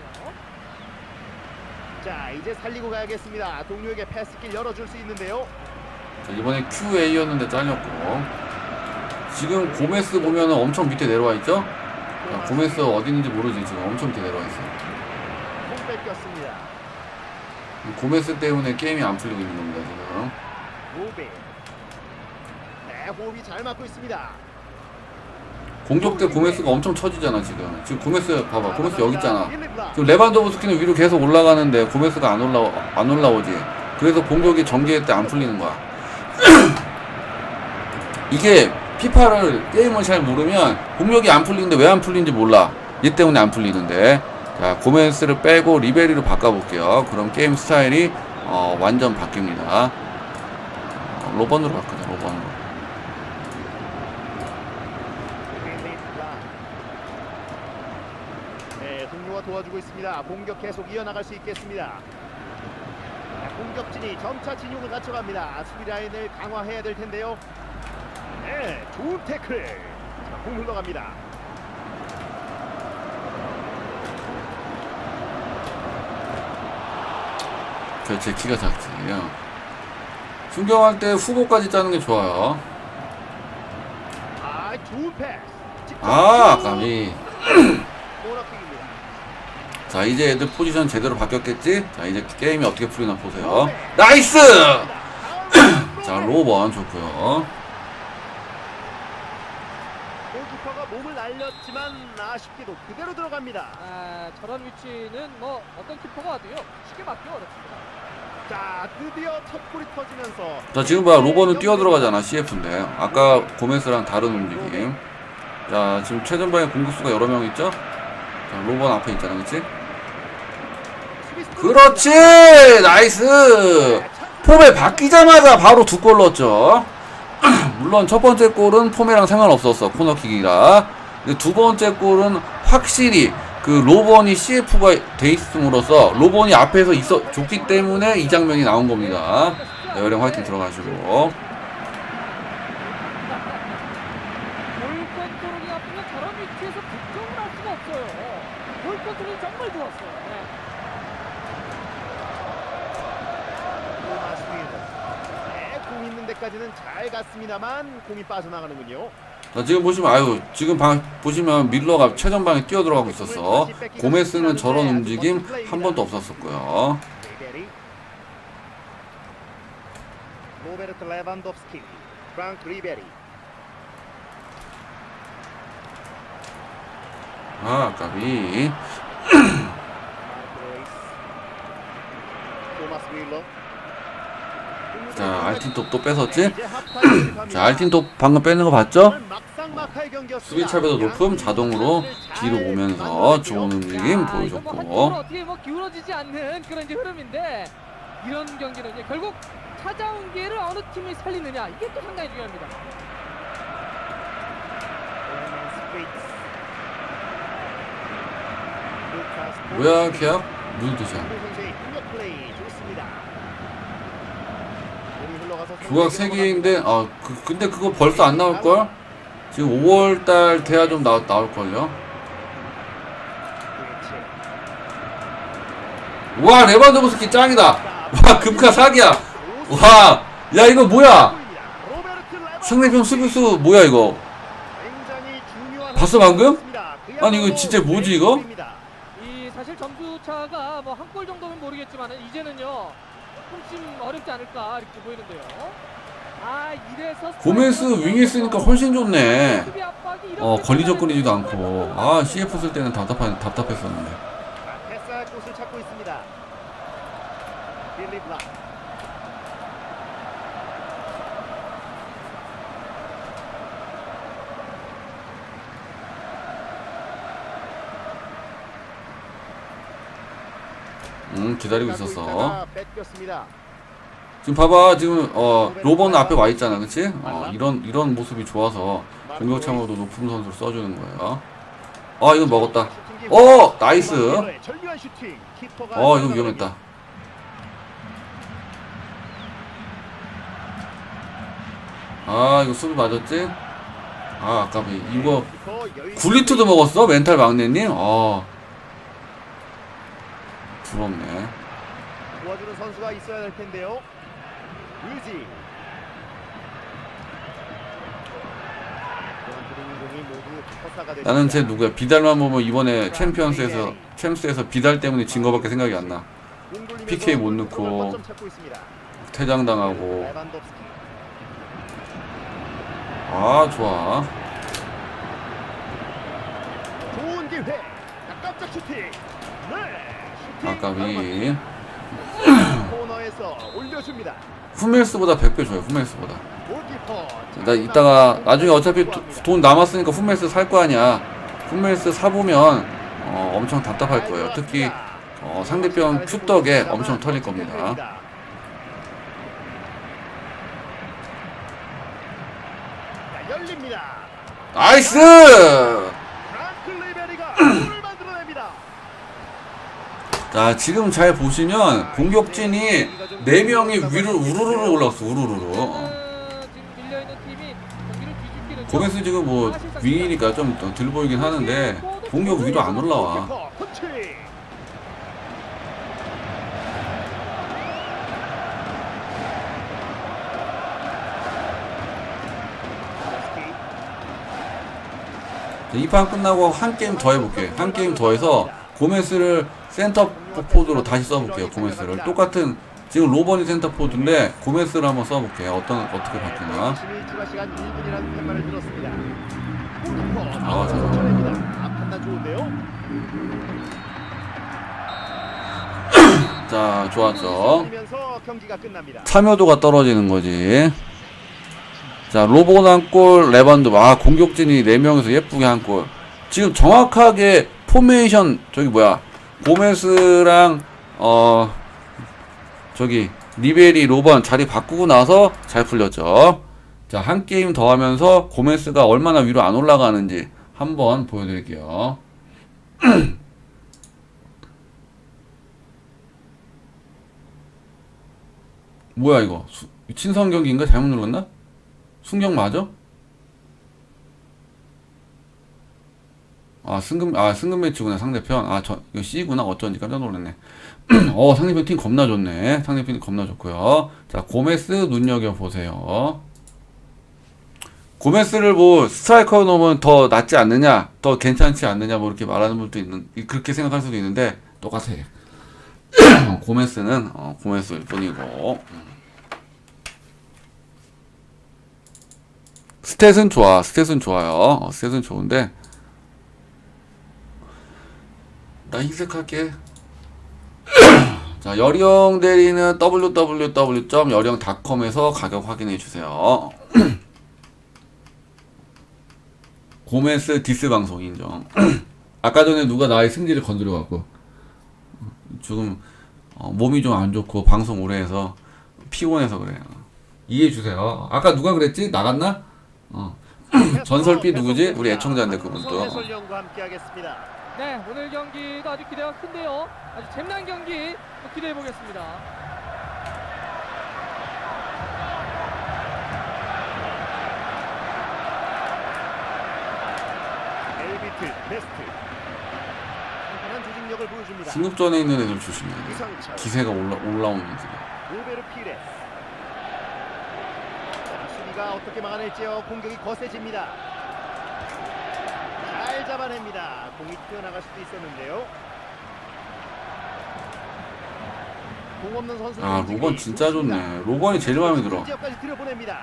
자, 이제 살리고 가야겠습니다. 동료에게 패스길 열어줄 수 있는데요. 자, 이번에 QA였는데 잘렸고. 지금 고메스 보면은 엄청 밑에 내려와 있죠? 자, 고메스 어디 있는지 모르지. 지금 엄청 밑에 내려와 있어. 공 뺏겼습니다. 고메스 때문에 게임이 안 풀리고 있는 겁니다, 지금. 로베. 네, 호흡이 잘 맞고 있습니다. 공격 때 고메스가 엄청 처지잖아 지금. 지금 고메스 봐봐. 고메스 여기 있잖아. 지금 레반도프스키는 위로 계속 올라가는데 고메스가 안 올라오지. 그래서 공격이 전개 때 안 풀리는 거야. 이게 피파를 게임을 잘 모르면 공격이 안 풀리는데 왜 안 풀리는지 몰라. 얘 때문에 안 풀리는데. 자, 고메스를 빼고 리베리로 바꿔볼게요. 그럼 게임 스타일이 완전 바뀝니다. 로번으로 바꾸자. 로번으로. 네, 동료가 도와주고 있습니다. 공격 계속 이어나갈 수 있겠습니다. 자, 공격진이 점차 진용을 갖춰갑니다. 수비 라인을 강화해야 될 텐데요. 네, 좋은 태클. 자, 공 흘러갑니다. 제 키가 작지요. 순경할 때 후보까지 짜는 게 좋아요. 아, 좋은 패스. 까비. 코너킥입니다. 자, 이제 애들 포지션 제대로 바뀌었겠지? 자, 이제 게임이 어떻게 풀리나 보세요. 나이스! 자, 로번 좋고요. 골키퍼가 몸을 날렸지만 아쉽게도 그대로 들어갑니다. 저런 위치는 뭐 어떤 키퍼가 와도요 쉽게 막기 어렵습니다. 자, 드디어 첫 골이 터지면서 자, 지금 봐. 로번은 뛰어 들어가잖아. CF인데. 아까 고메스랑 다른 움직임. 자, 지금 최전방에 공격수가 여러 명 있죠? 자, 로번 앞에 있잖아. 그치? 그렇지! 나이스! 폼에 바뀌자마자 바로 2골 넣었죠. 물론 첫 번째 골은 폼이랑 상관없었어. 코너킥이라. 근데 두 번째 골은 확실히 그 로번이 CF가 돼 있음으로써 로번이 앞에서 줬기 때문에 이 장면이 나온 겁니다. 네, 여령 화이팅 들어가시고. 볼 컨트롤이 앞으로 저런 위치에서 득점을 할 수가 없어요. 볼 컨트롤이 정말 좋았어요. 네, 공 있는 데까지는 잘 갔습니다만 공이 빠져나가는군요. 자, 지금 보시면 지금 보시면 밀러가 최전방에 뛰어 들어가고 있었어. 고메스는 저런 움직임 한 번도 없었었고요. 로베르트 레반도프스키, 프랑크 리베리. 까비. 토마스 윌러. 자, 알틴톱 또 뺏었지? 자, 알틴톱 방금 빼는 거 봤죠? 수비 차별도 높음, 자동으로 뒤로 오면서 좋은 움직임 보여줬고. 어떻게 뭐 기울어지지 않는 그런 이제 흐름인데 이런 경기는 이제 결국 찾아온 기회를 어느 팀이 살리느냐 이게 또 상당히 중요합니다. 뭐야, 계약? 무슨 뜻이야? 조각 3개인데, 근데 그거 벌써 안 나올걸? 지금 5월달 돼야 좀 나올걸요? 와, 레반도프스키 짱이다! 와, 금카 사기야! 와, 야, 이거 뭐야? 상대편 수비수 뭐야, 이거? 봤어, 방금? 아니, 이거 진짜 뭐지, 이거? 사실 점수 차가 뭐 한 골 정도면 모르겠지만 이제는요 조금씩 어렵지 않을까 이렇게 보이는데요. 이래서 고메스 윙에 쓰니까 훨씬 좋네. 걸리적거리지도 않고. CF 쓸 때는 답답했었는데. 패스할 곳을 찾고 있습니다. 빌리 블락. 기다리고 있었어. 뺏겼습니다. 지금 봐봐. 지금 로버는 앞에 와 있잖아. 그치? 이런 모습이 좋아서 공격 참여도 높은 선수를 써주는 거예요. 이거 먹었다. 나이스. 이거 위험했다. 이거 수비 맞았지? 아까비. 이거 굴리트도 먹었어? 멘탈 막내님? 부럽네. 도와주는 선수가 있어야 될 텐데요. 유지. 나는 쟤 누구야? 비달만 보면 이번에 챔스에서 비달 때문에 진 거밖에 생각이 안 나. PK 못 넣고 퇴장당하고. 좋아. 좋은 기회. 자, 깜짝 슈팅. 네. 슈팅. 아까비. 코너에서 올려줍니다. 후멜스보다 100배 줘요. 후멜스보다. 골키퍼. 나 이따가 나중에 어차피 돈 남았으니까 후멜스 살 거 아니야. 후멜스 사보면 엄청 답답할 거예요. 특히 상대편 큐떡에 엄청 털릴 겁니다. 자, 열립니다. 나이스! 프랑클 리베리가 골을 만들어냅니다. 자, 지금 잘 보시면 공격진이 4명이 위로 우르르 올라왔어. 우르르. 지금 밀려있는 팀이 경기를 뒤집기는 고메스 지금 뭐 윙이니까 좀 덜 보이긴 하는데 공격 위로 안 올라와. 골키퍼 터치. 이 판 끝나고 한 게임 더 해볼게. 한 게임 더 해서 고메스를 센터 포드로 다시 써볼게요. 고메스를 똑같은 지금 로번이 센터 포드인데 고메스를 한번 써볼게요. 어떻게 바뀌나. 추가 시간 1분이라는 팻말을 들었습니다. 골키퍼 아, 잘 쫓아냅니다. 판단 좋은데요. 자, 좋았죠. 면서 경기가 끝납니다. 참여도가 떨어지는 거지. 자, 로본 한 골, 레반드. 아, 공격진이 4명에서 예쁘게 한 골. 지금 정확하게 포메이션 저기 뭐야? 고메스랑 저기 리베리, 로번 자리 바꾸고 나서 잘 풀렸죠. 자, 한 게임 더 하면서 고메스가 얼마나 위로 안 올라가는지 한번 보여드릴게요. 뭐야 이거? 친선 경기인가? 잘못 눌렀나? 순경 맞아? 승급 매치구나, 상대편. 이거 C구나. 어쩐지 깜짝 놀랐네. 상대편 팀 겁나 좋네. 상대편 팀 겁나 좋고요. 자, 고메스 눈여겨보세요. 고메스를 뭐, 스트라이커 놓으면 더 낫지 않느냐? 더 괜찮지 않느냐? 뭐, 이렇게 말하는 분도 그렇게 생각할 수도 있는데, 똑같아. 고메스는, 고메스일 뿐이고. 스탯은 좋아. 스탯은 좋아요. 스탯은 좋은데, 나 흰색 할게. 자, 여령 대리는 www.여령.com에서 가격 확인해 주세요. 고메스 디스 방송 인정. 아까 전에 누가 나의 승질을 건드려 갖고 지금 몸이 좀 안 좋고 방송 오래 해서 피곤해서 그래요. 이해해 주세요. 아까 누가 그랬지? 나갔나? 전설비 누구지? 우리 애청자인데 그분도. 해설위원과 함께하겠습니다. 네, 오늘 경기도 아주 기대가 큰데요. 아주 재미난 경기 기대해 보겠습니다. 엘비트 베스트 한편한 조직력을 보여줍니다. 승급전에 있는 애들 조심해. 이상철, 기세가 올라오는 애들. 로베르 피레스. 수비가 어떻게 막아낼지요. 공격이 거세집니다. 잘 잡아냅니다. 공이 튀어나갈 수도 있었는데요. 공 없는 선수. 로번 진짜 좋네. 로번이 제일 마음에 들어. 지역까지 들여보냅니다.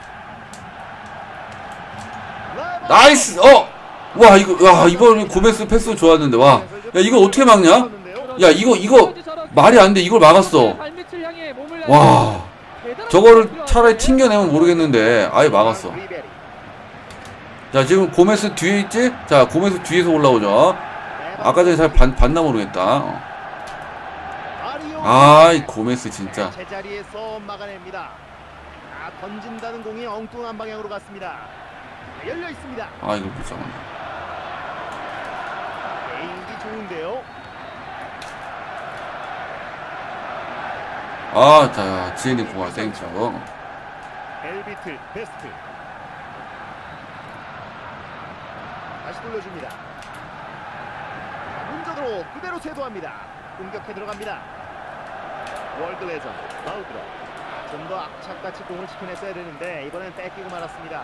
나이스! 와, 이번 고메스 패스 좋았는데, 와. 야, 이걸 어떻게 막냐? 야, 이거 말이 안 돼. 이걸 막았어. 와. 저거를 차라리 튕겨내면 모르겠는데, 아예 막았어. 자, 지금 고메스 뒤에 있지? 자, 고메스 뒤에서 올라오죠. 아까 전에 잘 봤나 모르겠다. 아이, 고메스 진짜. 제자리에서 막아냅니다. 던진다는 공이 엉뚱한 방향으로 갔습니다. 열려 있습니다. 이걸 못 잡았네. 개인기 좋은데요. 자, 지혜님 고마워. 땡큐. 엘비트 베스트. 다시 돌려줍니다. 문전으로 그대로 제도합니다. 공격해 들어갑니다. 월드 레전드 바우드라. 좀 더 악착같이 공을 지켜냈어야 되는데 이번엔 뺏기고 말았습니다.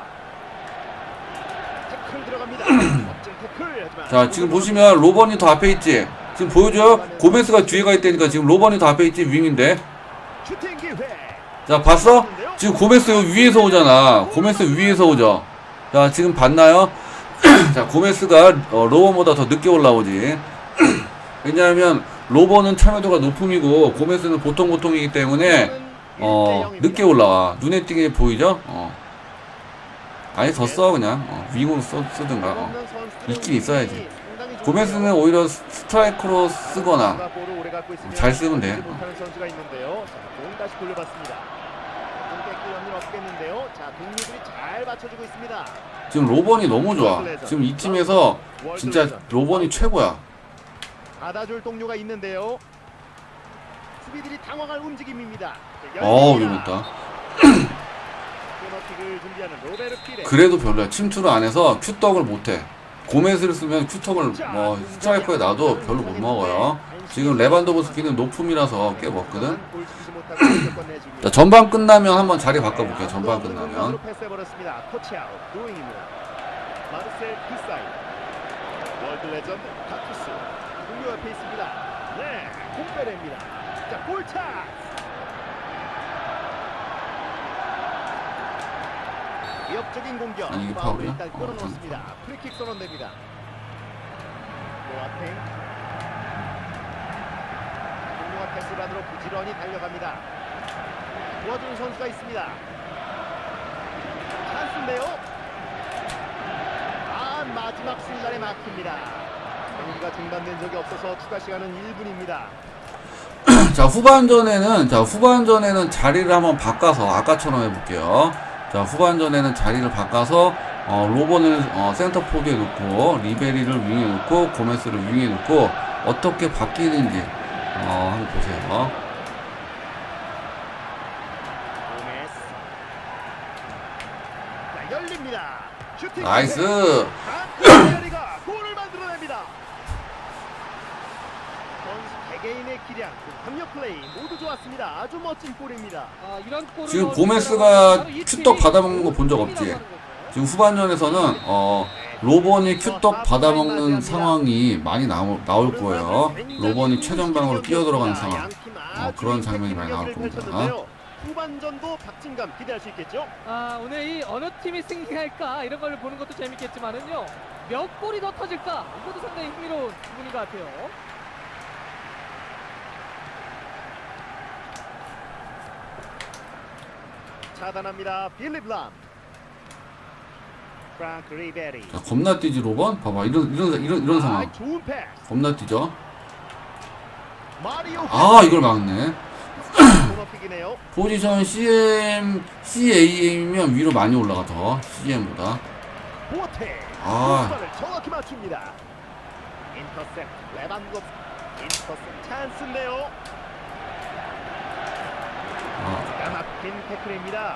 태클 들어갑니다. 멋진 태클. 하지만 자, 지금 보시면 로번이 더 앞에 있지? 지금 보여줘요? 고메스가 뒤에 가 있다니까 지금 로번이 더 앞에 있지? 윙인데. 슈팅 기회. 자, 봤어? 지금 고메스 위에서 오잖아. 고메스 위에서 오죠. 자, 지금 봤나요? 자, 고메스가 로번보다 더 늦게 올라오지. 왜냐하면 로번은 참여도가 높음이고 고메스는 보통이기 때문에 늦게 올라와. 눈에 띄게 보이죠? 아예 더 써 그냥 윙으로 쓰든가 있긴 있어야지. 고메스는 오히려 스트라이크로 쓰거나 잘 쓰면 돼. 다시 돌려봤습니다. 뺏길 염려는 없겠는데요. 자, 동료들이 잘 받쳐주고 있습니다. 지금 로번이 너무 좋아. 지금 이 팀에서 진짜 로번이 최고야. 받아줄 동료가 있는데요. 수비들이 당황할 움직임입니다. 위험했다. 그래도 별로야. 침투를 안 해서 큐떡을 못해. 고메스를 쓰면 큐떡을 스트라이커에 놔도 별로 못 먹어요. 지금 레반도브스키는 높음이라서 꽤 먹거든. 자, 전반 끝나면 한번 자리 바꿔볼게요. 전반 끝나면. 월드 레전드 카투스 동료 옆에 있습니다. 네, 공 빼냅니다. 자, 골차. 위협적인 공격. 아니, 이게 파울이야? 일단 끌어놓습니다. 프리킥 선언됩니다. 보아탱. 동료가 패스를 안으로 부지런히 달려갑니다. 도와주는 선수가 있습니다. 찬스인데요. 마지막 순간에 막힙니다. 경기가 중단된 적이 없어서 추가 시간은 1분입니다. 자, 후반전에는 자리를 한번 바꿔서 아까처럼 해볼게요. 자, 후반전에는 자리를 바꿔서 로번을 센터포드에 놓고 리베리를 윙에 놓고 고메스를 윙에 놓고 어떻게 바뀌는지 한번 보세요. 고메스. 자, 열립니다. 슈팅. 나이스. 골을 만들어냅니다. 선수 개개인의 기량, 협력 플레이 모두 좋았습니다. 아주 멋진 골입니다. 지금 고메스가 큐떡 받아먹는 거 본 적 없지? 지금 후반전에서는 로번이 큐떡 받아먹는 상황이 많이 나올 거예요. 로번이 최전방으로 뛰어들어가는 상황. 그런 장면이 많이 나올 겁니다. 후반전도 박진감 기대할 수 있겠죠? 오늘 이 어느 팀이 승리할까 이런 걸 보는 것도 재밌겠지만은요, 몇 골이 더 터질까 이것도 상당히 흥미로운 부분인 것 같아요. 차단합니다. 빌립 람. 프랑크 리베리. 자, 겁나 뛰지 로번? 봐봐 이런 상황. 좋은 패스. 겁나 뛰죠? 마리오. 이걸 막네. 포지션 CAM이면 위로 많이 올라가 더 CM보다. 정확히 맞춥니다. 인터셉트 레반도프스키. 인터셉트 찬스인데요. 기가 막힌 태클입니다.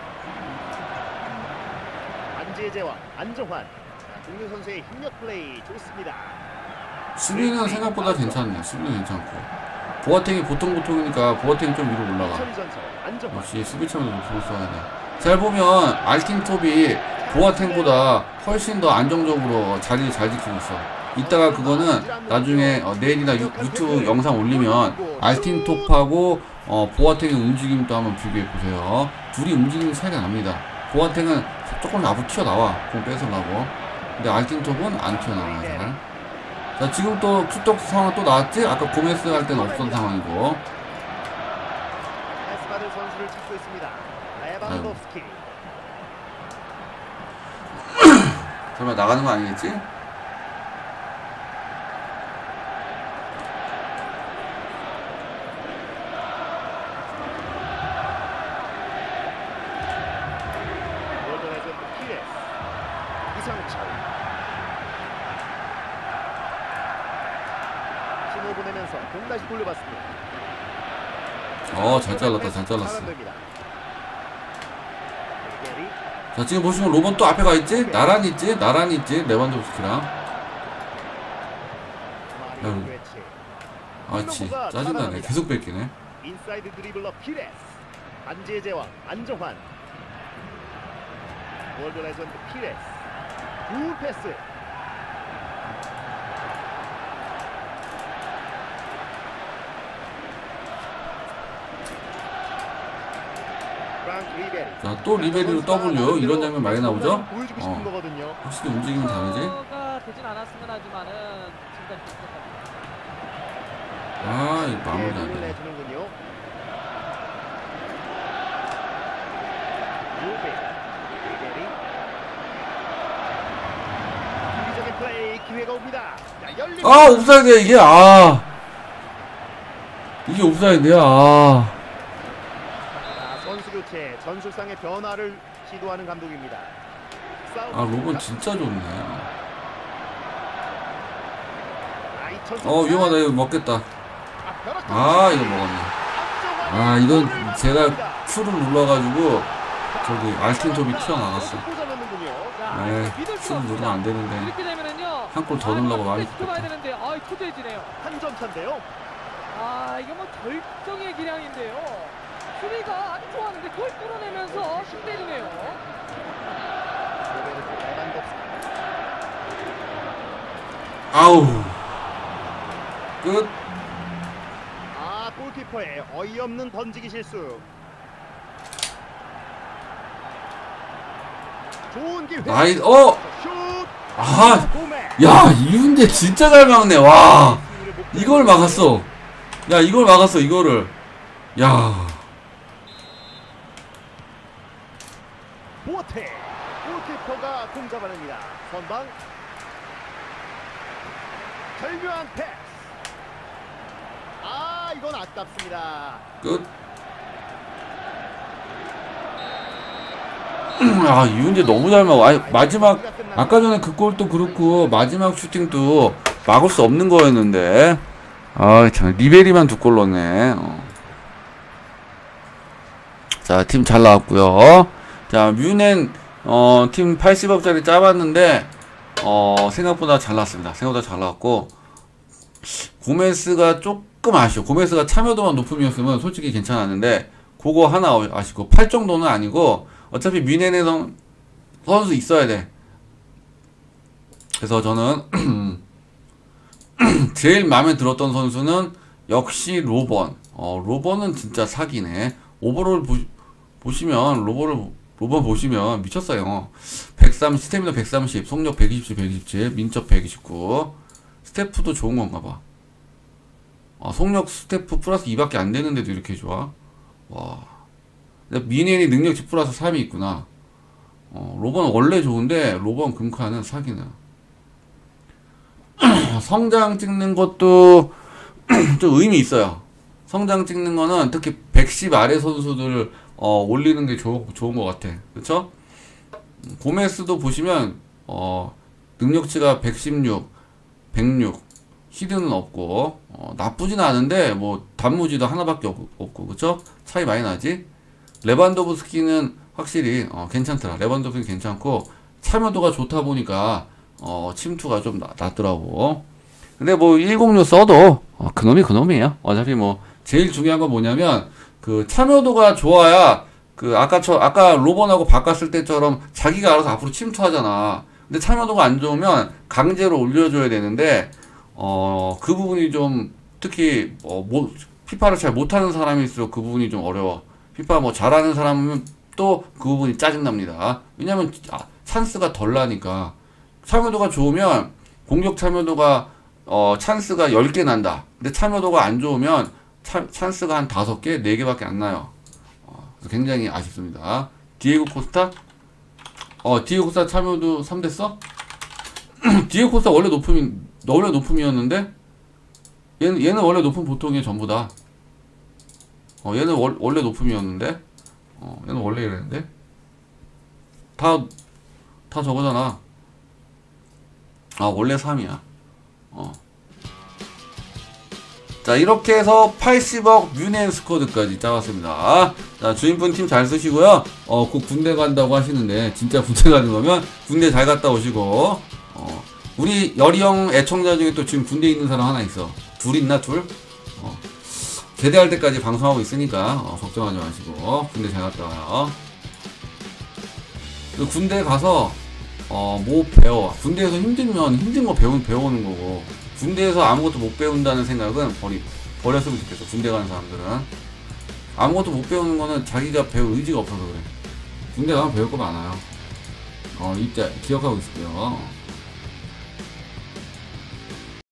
반지의 제왕 안정환. 동료 선수의 협력 플레이 좋습니다. 수비는 생각보다 괜찮네. 수비는 괜찮고. 보아탱이 보통이니까 보아탱이 좀 위로 올라가. 역시 수비 참여도 높은 써야 돼. 잘 보면 알팅톱이 보아탱보다 훨씬 더 안정적으로 자리를 잘 지키고 있어. 이따가 그거는 나중에 내일이나 유튜브 영상 올리면 알팅톱하고 보아탱의 움직임도 한번 비교해 보세요. 둘이 움직임 차이가 납니다. 보아탱은 조금 앞으로 튀어나와 공 뺏으려고. 근데 알팅톱은 안 튀어나와요. 잘. 자, 지금 또 큐떡 상황 또 나왔지? 아까 고메스 할 때는 없던 상황이고. 패스받을 선수를 찾고 있습니다. 레반도프스키. 설마 나가는 거 아니겠지? 월드 레전드 피레스. 이상철. 신호 보내면서 공 다시 돌려봤습니다. 잘 잘랐다. 잘 잘랐어. 자, 지금 보시면 로번 또 앞에 가 있지? 나란히 있지? 레반도프스키랑. 치 짜증나네. 계속 뺏기네. 인사이드 드리블러 피레스. 반지의 제왕 안정환. 월드 레전드 피레스. 좋은 패스. 프랑크 리베리. 자, 또 리베리로 W 이런 장면 많이 나오죠? 보여주고 싶은 거거든요. 확실히 움직임은 다르지? 가 되진 않았으면 하지만은 지금까지 부족합니다. 아, 이거 마무리 안 공을 돼. 내주는군요. 리베리. 수비적인 플레이 기회가 옵니다. 자, 열립니다. 아, 옵사이드야, 이게. 아. 이게 옵사이드야. 아. 자, 선수 교체, 전술상의 변화를 시도하는 감독입니다. 아, 로봇 진짜 좋네. 아, 위험하다. 이거 먹겠다. 아, 이거 먹었네. 아, 이건 제가 Q를 눌러가지고 저기 알틴톱이 튀어나갔어. 네, Q를 누르면 안 되는데 이렇게 되면은요. 한 골 더 넣으려고 많이 지켜봐야 급했다. 되는데 아, 초조해지네요. 한 점 차인데요. 아, 이거 뭐 결정의 기량인데요. 수비가 아주 좋았는데 그걸 뚫어내면서 힘내주네요. 아우. 끝. 아, 골키퍼의 어이없는 던지기 실수. 좋은 기회. 나이, 슛. 아, 고메. 야, 이훈재 진짜 잘 막네. 와. 이걸 막았어. 야, 이걸 막았어, 이거를. 야. 보아테. 골키퍼가 공 잡아냅니다. 선방. 절묘한 패스. 아, 이건 아깝습니다. 끝. 아, 이훈재 너무 잘 막아. 아니, 마지막, 아까 전에 그 골도 그렇고, 마지막 슈팅도 막을 수 없는 거였는데. 아, 참, 리베리만 2골 넣네. 자, 팀 잘 나왔고요. 자, 뮌헨, 팀 80억짜리 짜봤는데, 생각보다 잘 나왔습니다. 생각보다 잘 나왔고, 고메스가 조금 아쉬워. 고메스가 참여도만 높음이었으면 솔직히 괜찮았는데, 그거 하나 아쉽고, 8 정도는 아니고, 어차피 뮌헨에 선수 있어야 돼. 그래서 저는, 제일 마음에 들었던 선수는 역시 로번. 로번은 진짜 사기네. 오버롤 보시면, 로번 보시면 미쳤어요. 130, 스태미너 130, 속력 127, 127, 민첩 129. 스태프도 좋은 건가 봐. 속력 스태프 플러스 2밖에 안 되는데도 이렇게 좋아. 와. 미넨이 능력치 플러스 3이 있구나. 로번 원래 좋은데, 로번 금카는 사기네. 성장 찍는 것도 좀 의미 있어요. 성장 찍는 거는 특히 110 아래 선수들을 올리는 게 좋은 것 같아. 그쵸? 고메스도 보시면 능력치가 116, 106 히드는 없고 나쁘진 않은데 뭐 단무지도 하나밖에 없고 그쵸? 차이 많이 나지? 레반도브스키는 확실히 괜찮더라. 레반도브스키 괜찮고 참여도가 좋다 보니까 침투가 좀 낫더라고. 근데 뭐 106 써도 그놈이 그놈이에요. 어차피 뭐 제일 중요한 건 뭐냐면 그 참여도가 좋아야 그 아까 로번하고 바꿨을 때처럼 자기가 알아서 앞으로 침투하잖아. 근데 참여도가 안 좋으면 강제로 올려줘야 되는데 그 부분이 좀 특히 피파를 잘 못하는 사람일수록 그 부분이 좀 어려워. 피파 뭐 잘하는 사람은 또 그 부분이 짜증납니다. 왜냐면 찬스가 덜 나니까. 참여도가 좋으면 공격 참여도가 찬스가 10개 난다. 근데 참여도가 안 좋으면 찬스가 한 5개, 4개밖에 안 나요. 그래서 굉장히 아쉽습니다. 디에고 코스타? 디에고 코스타 참여도 3 됐어? 디에고 코스타 원래 높음이었는데? 얘는 원래 높음 보통이 전부 다. 얘는 원래 높음이었는데? 얘는 원래 이랬는데? 다 저거잖아. 원래 3이야. 자, 이렇게 해서 80억 뮌헨 스쿼드까지 짜봤습니다. 자, 주인분 팀 잘 쓰시고요. 곧 군대 간다고 하시는데, 진짜 군대 가는 거면 군대 잘 갔다 오시고, 우리 여리형 애청자 중에 또 지금 군대 있는 사람 하나 있어. 둘 있나? 둘? 제대할 때까지 방송하고 있으니까, 걱정하지 마시고, 군대 잘 갔다 와요. 군대 가서, 뭐 배워. 군대에서 힘들면 힘든 거 배우는 거고, 군대에서 아무것도 못 배운다는 생각은 버렸으면 좋겠어. 군대 가는 사람들은. 아무것도 못 배우는 거는 자기가 배울 의지가 없어서 그래. 군대 가면 배울 거 많아요. 이때 기억하고 있을게요.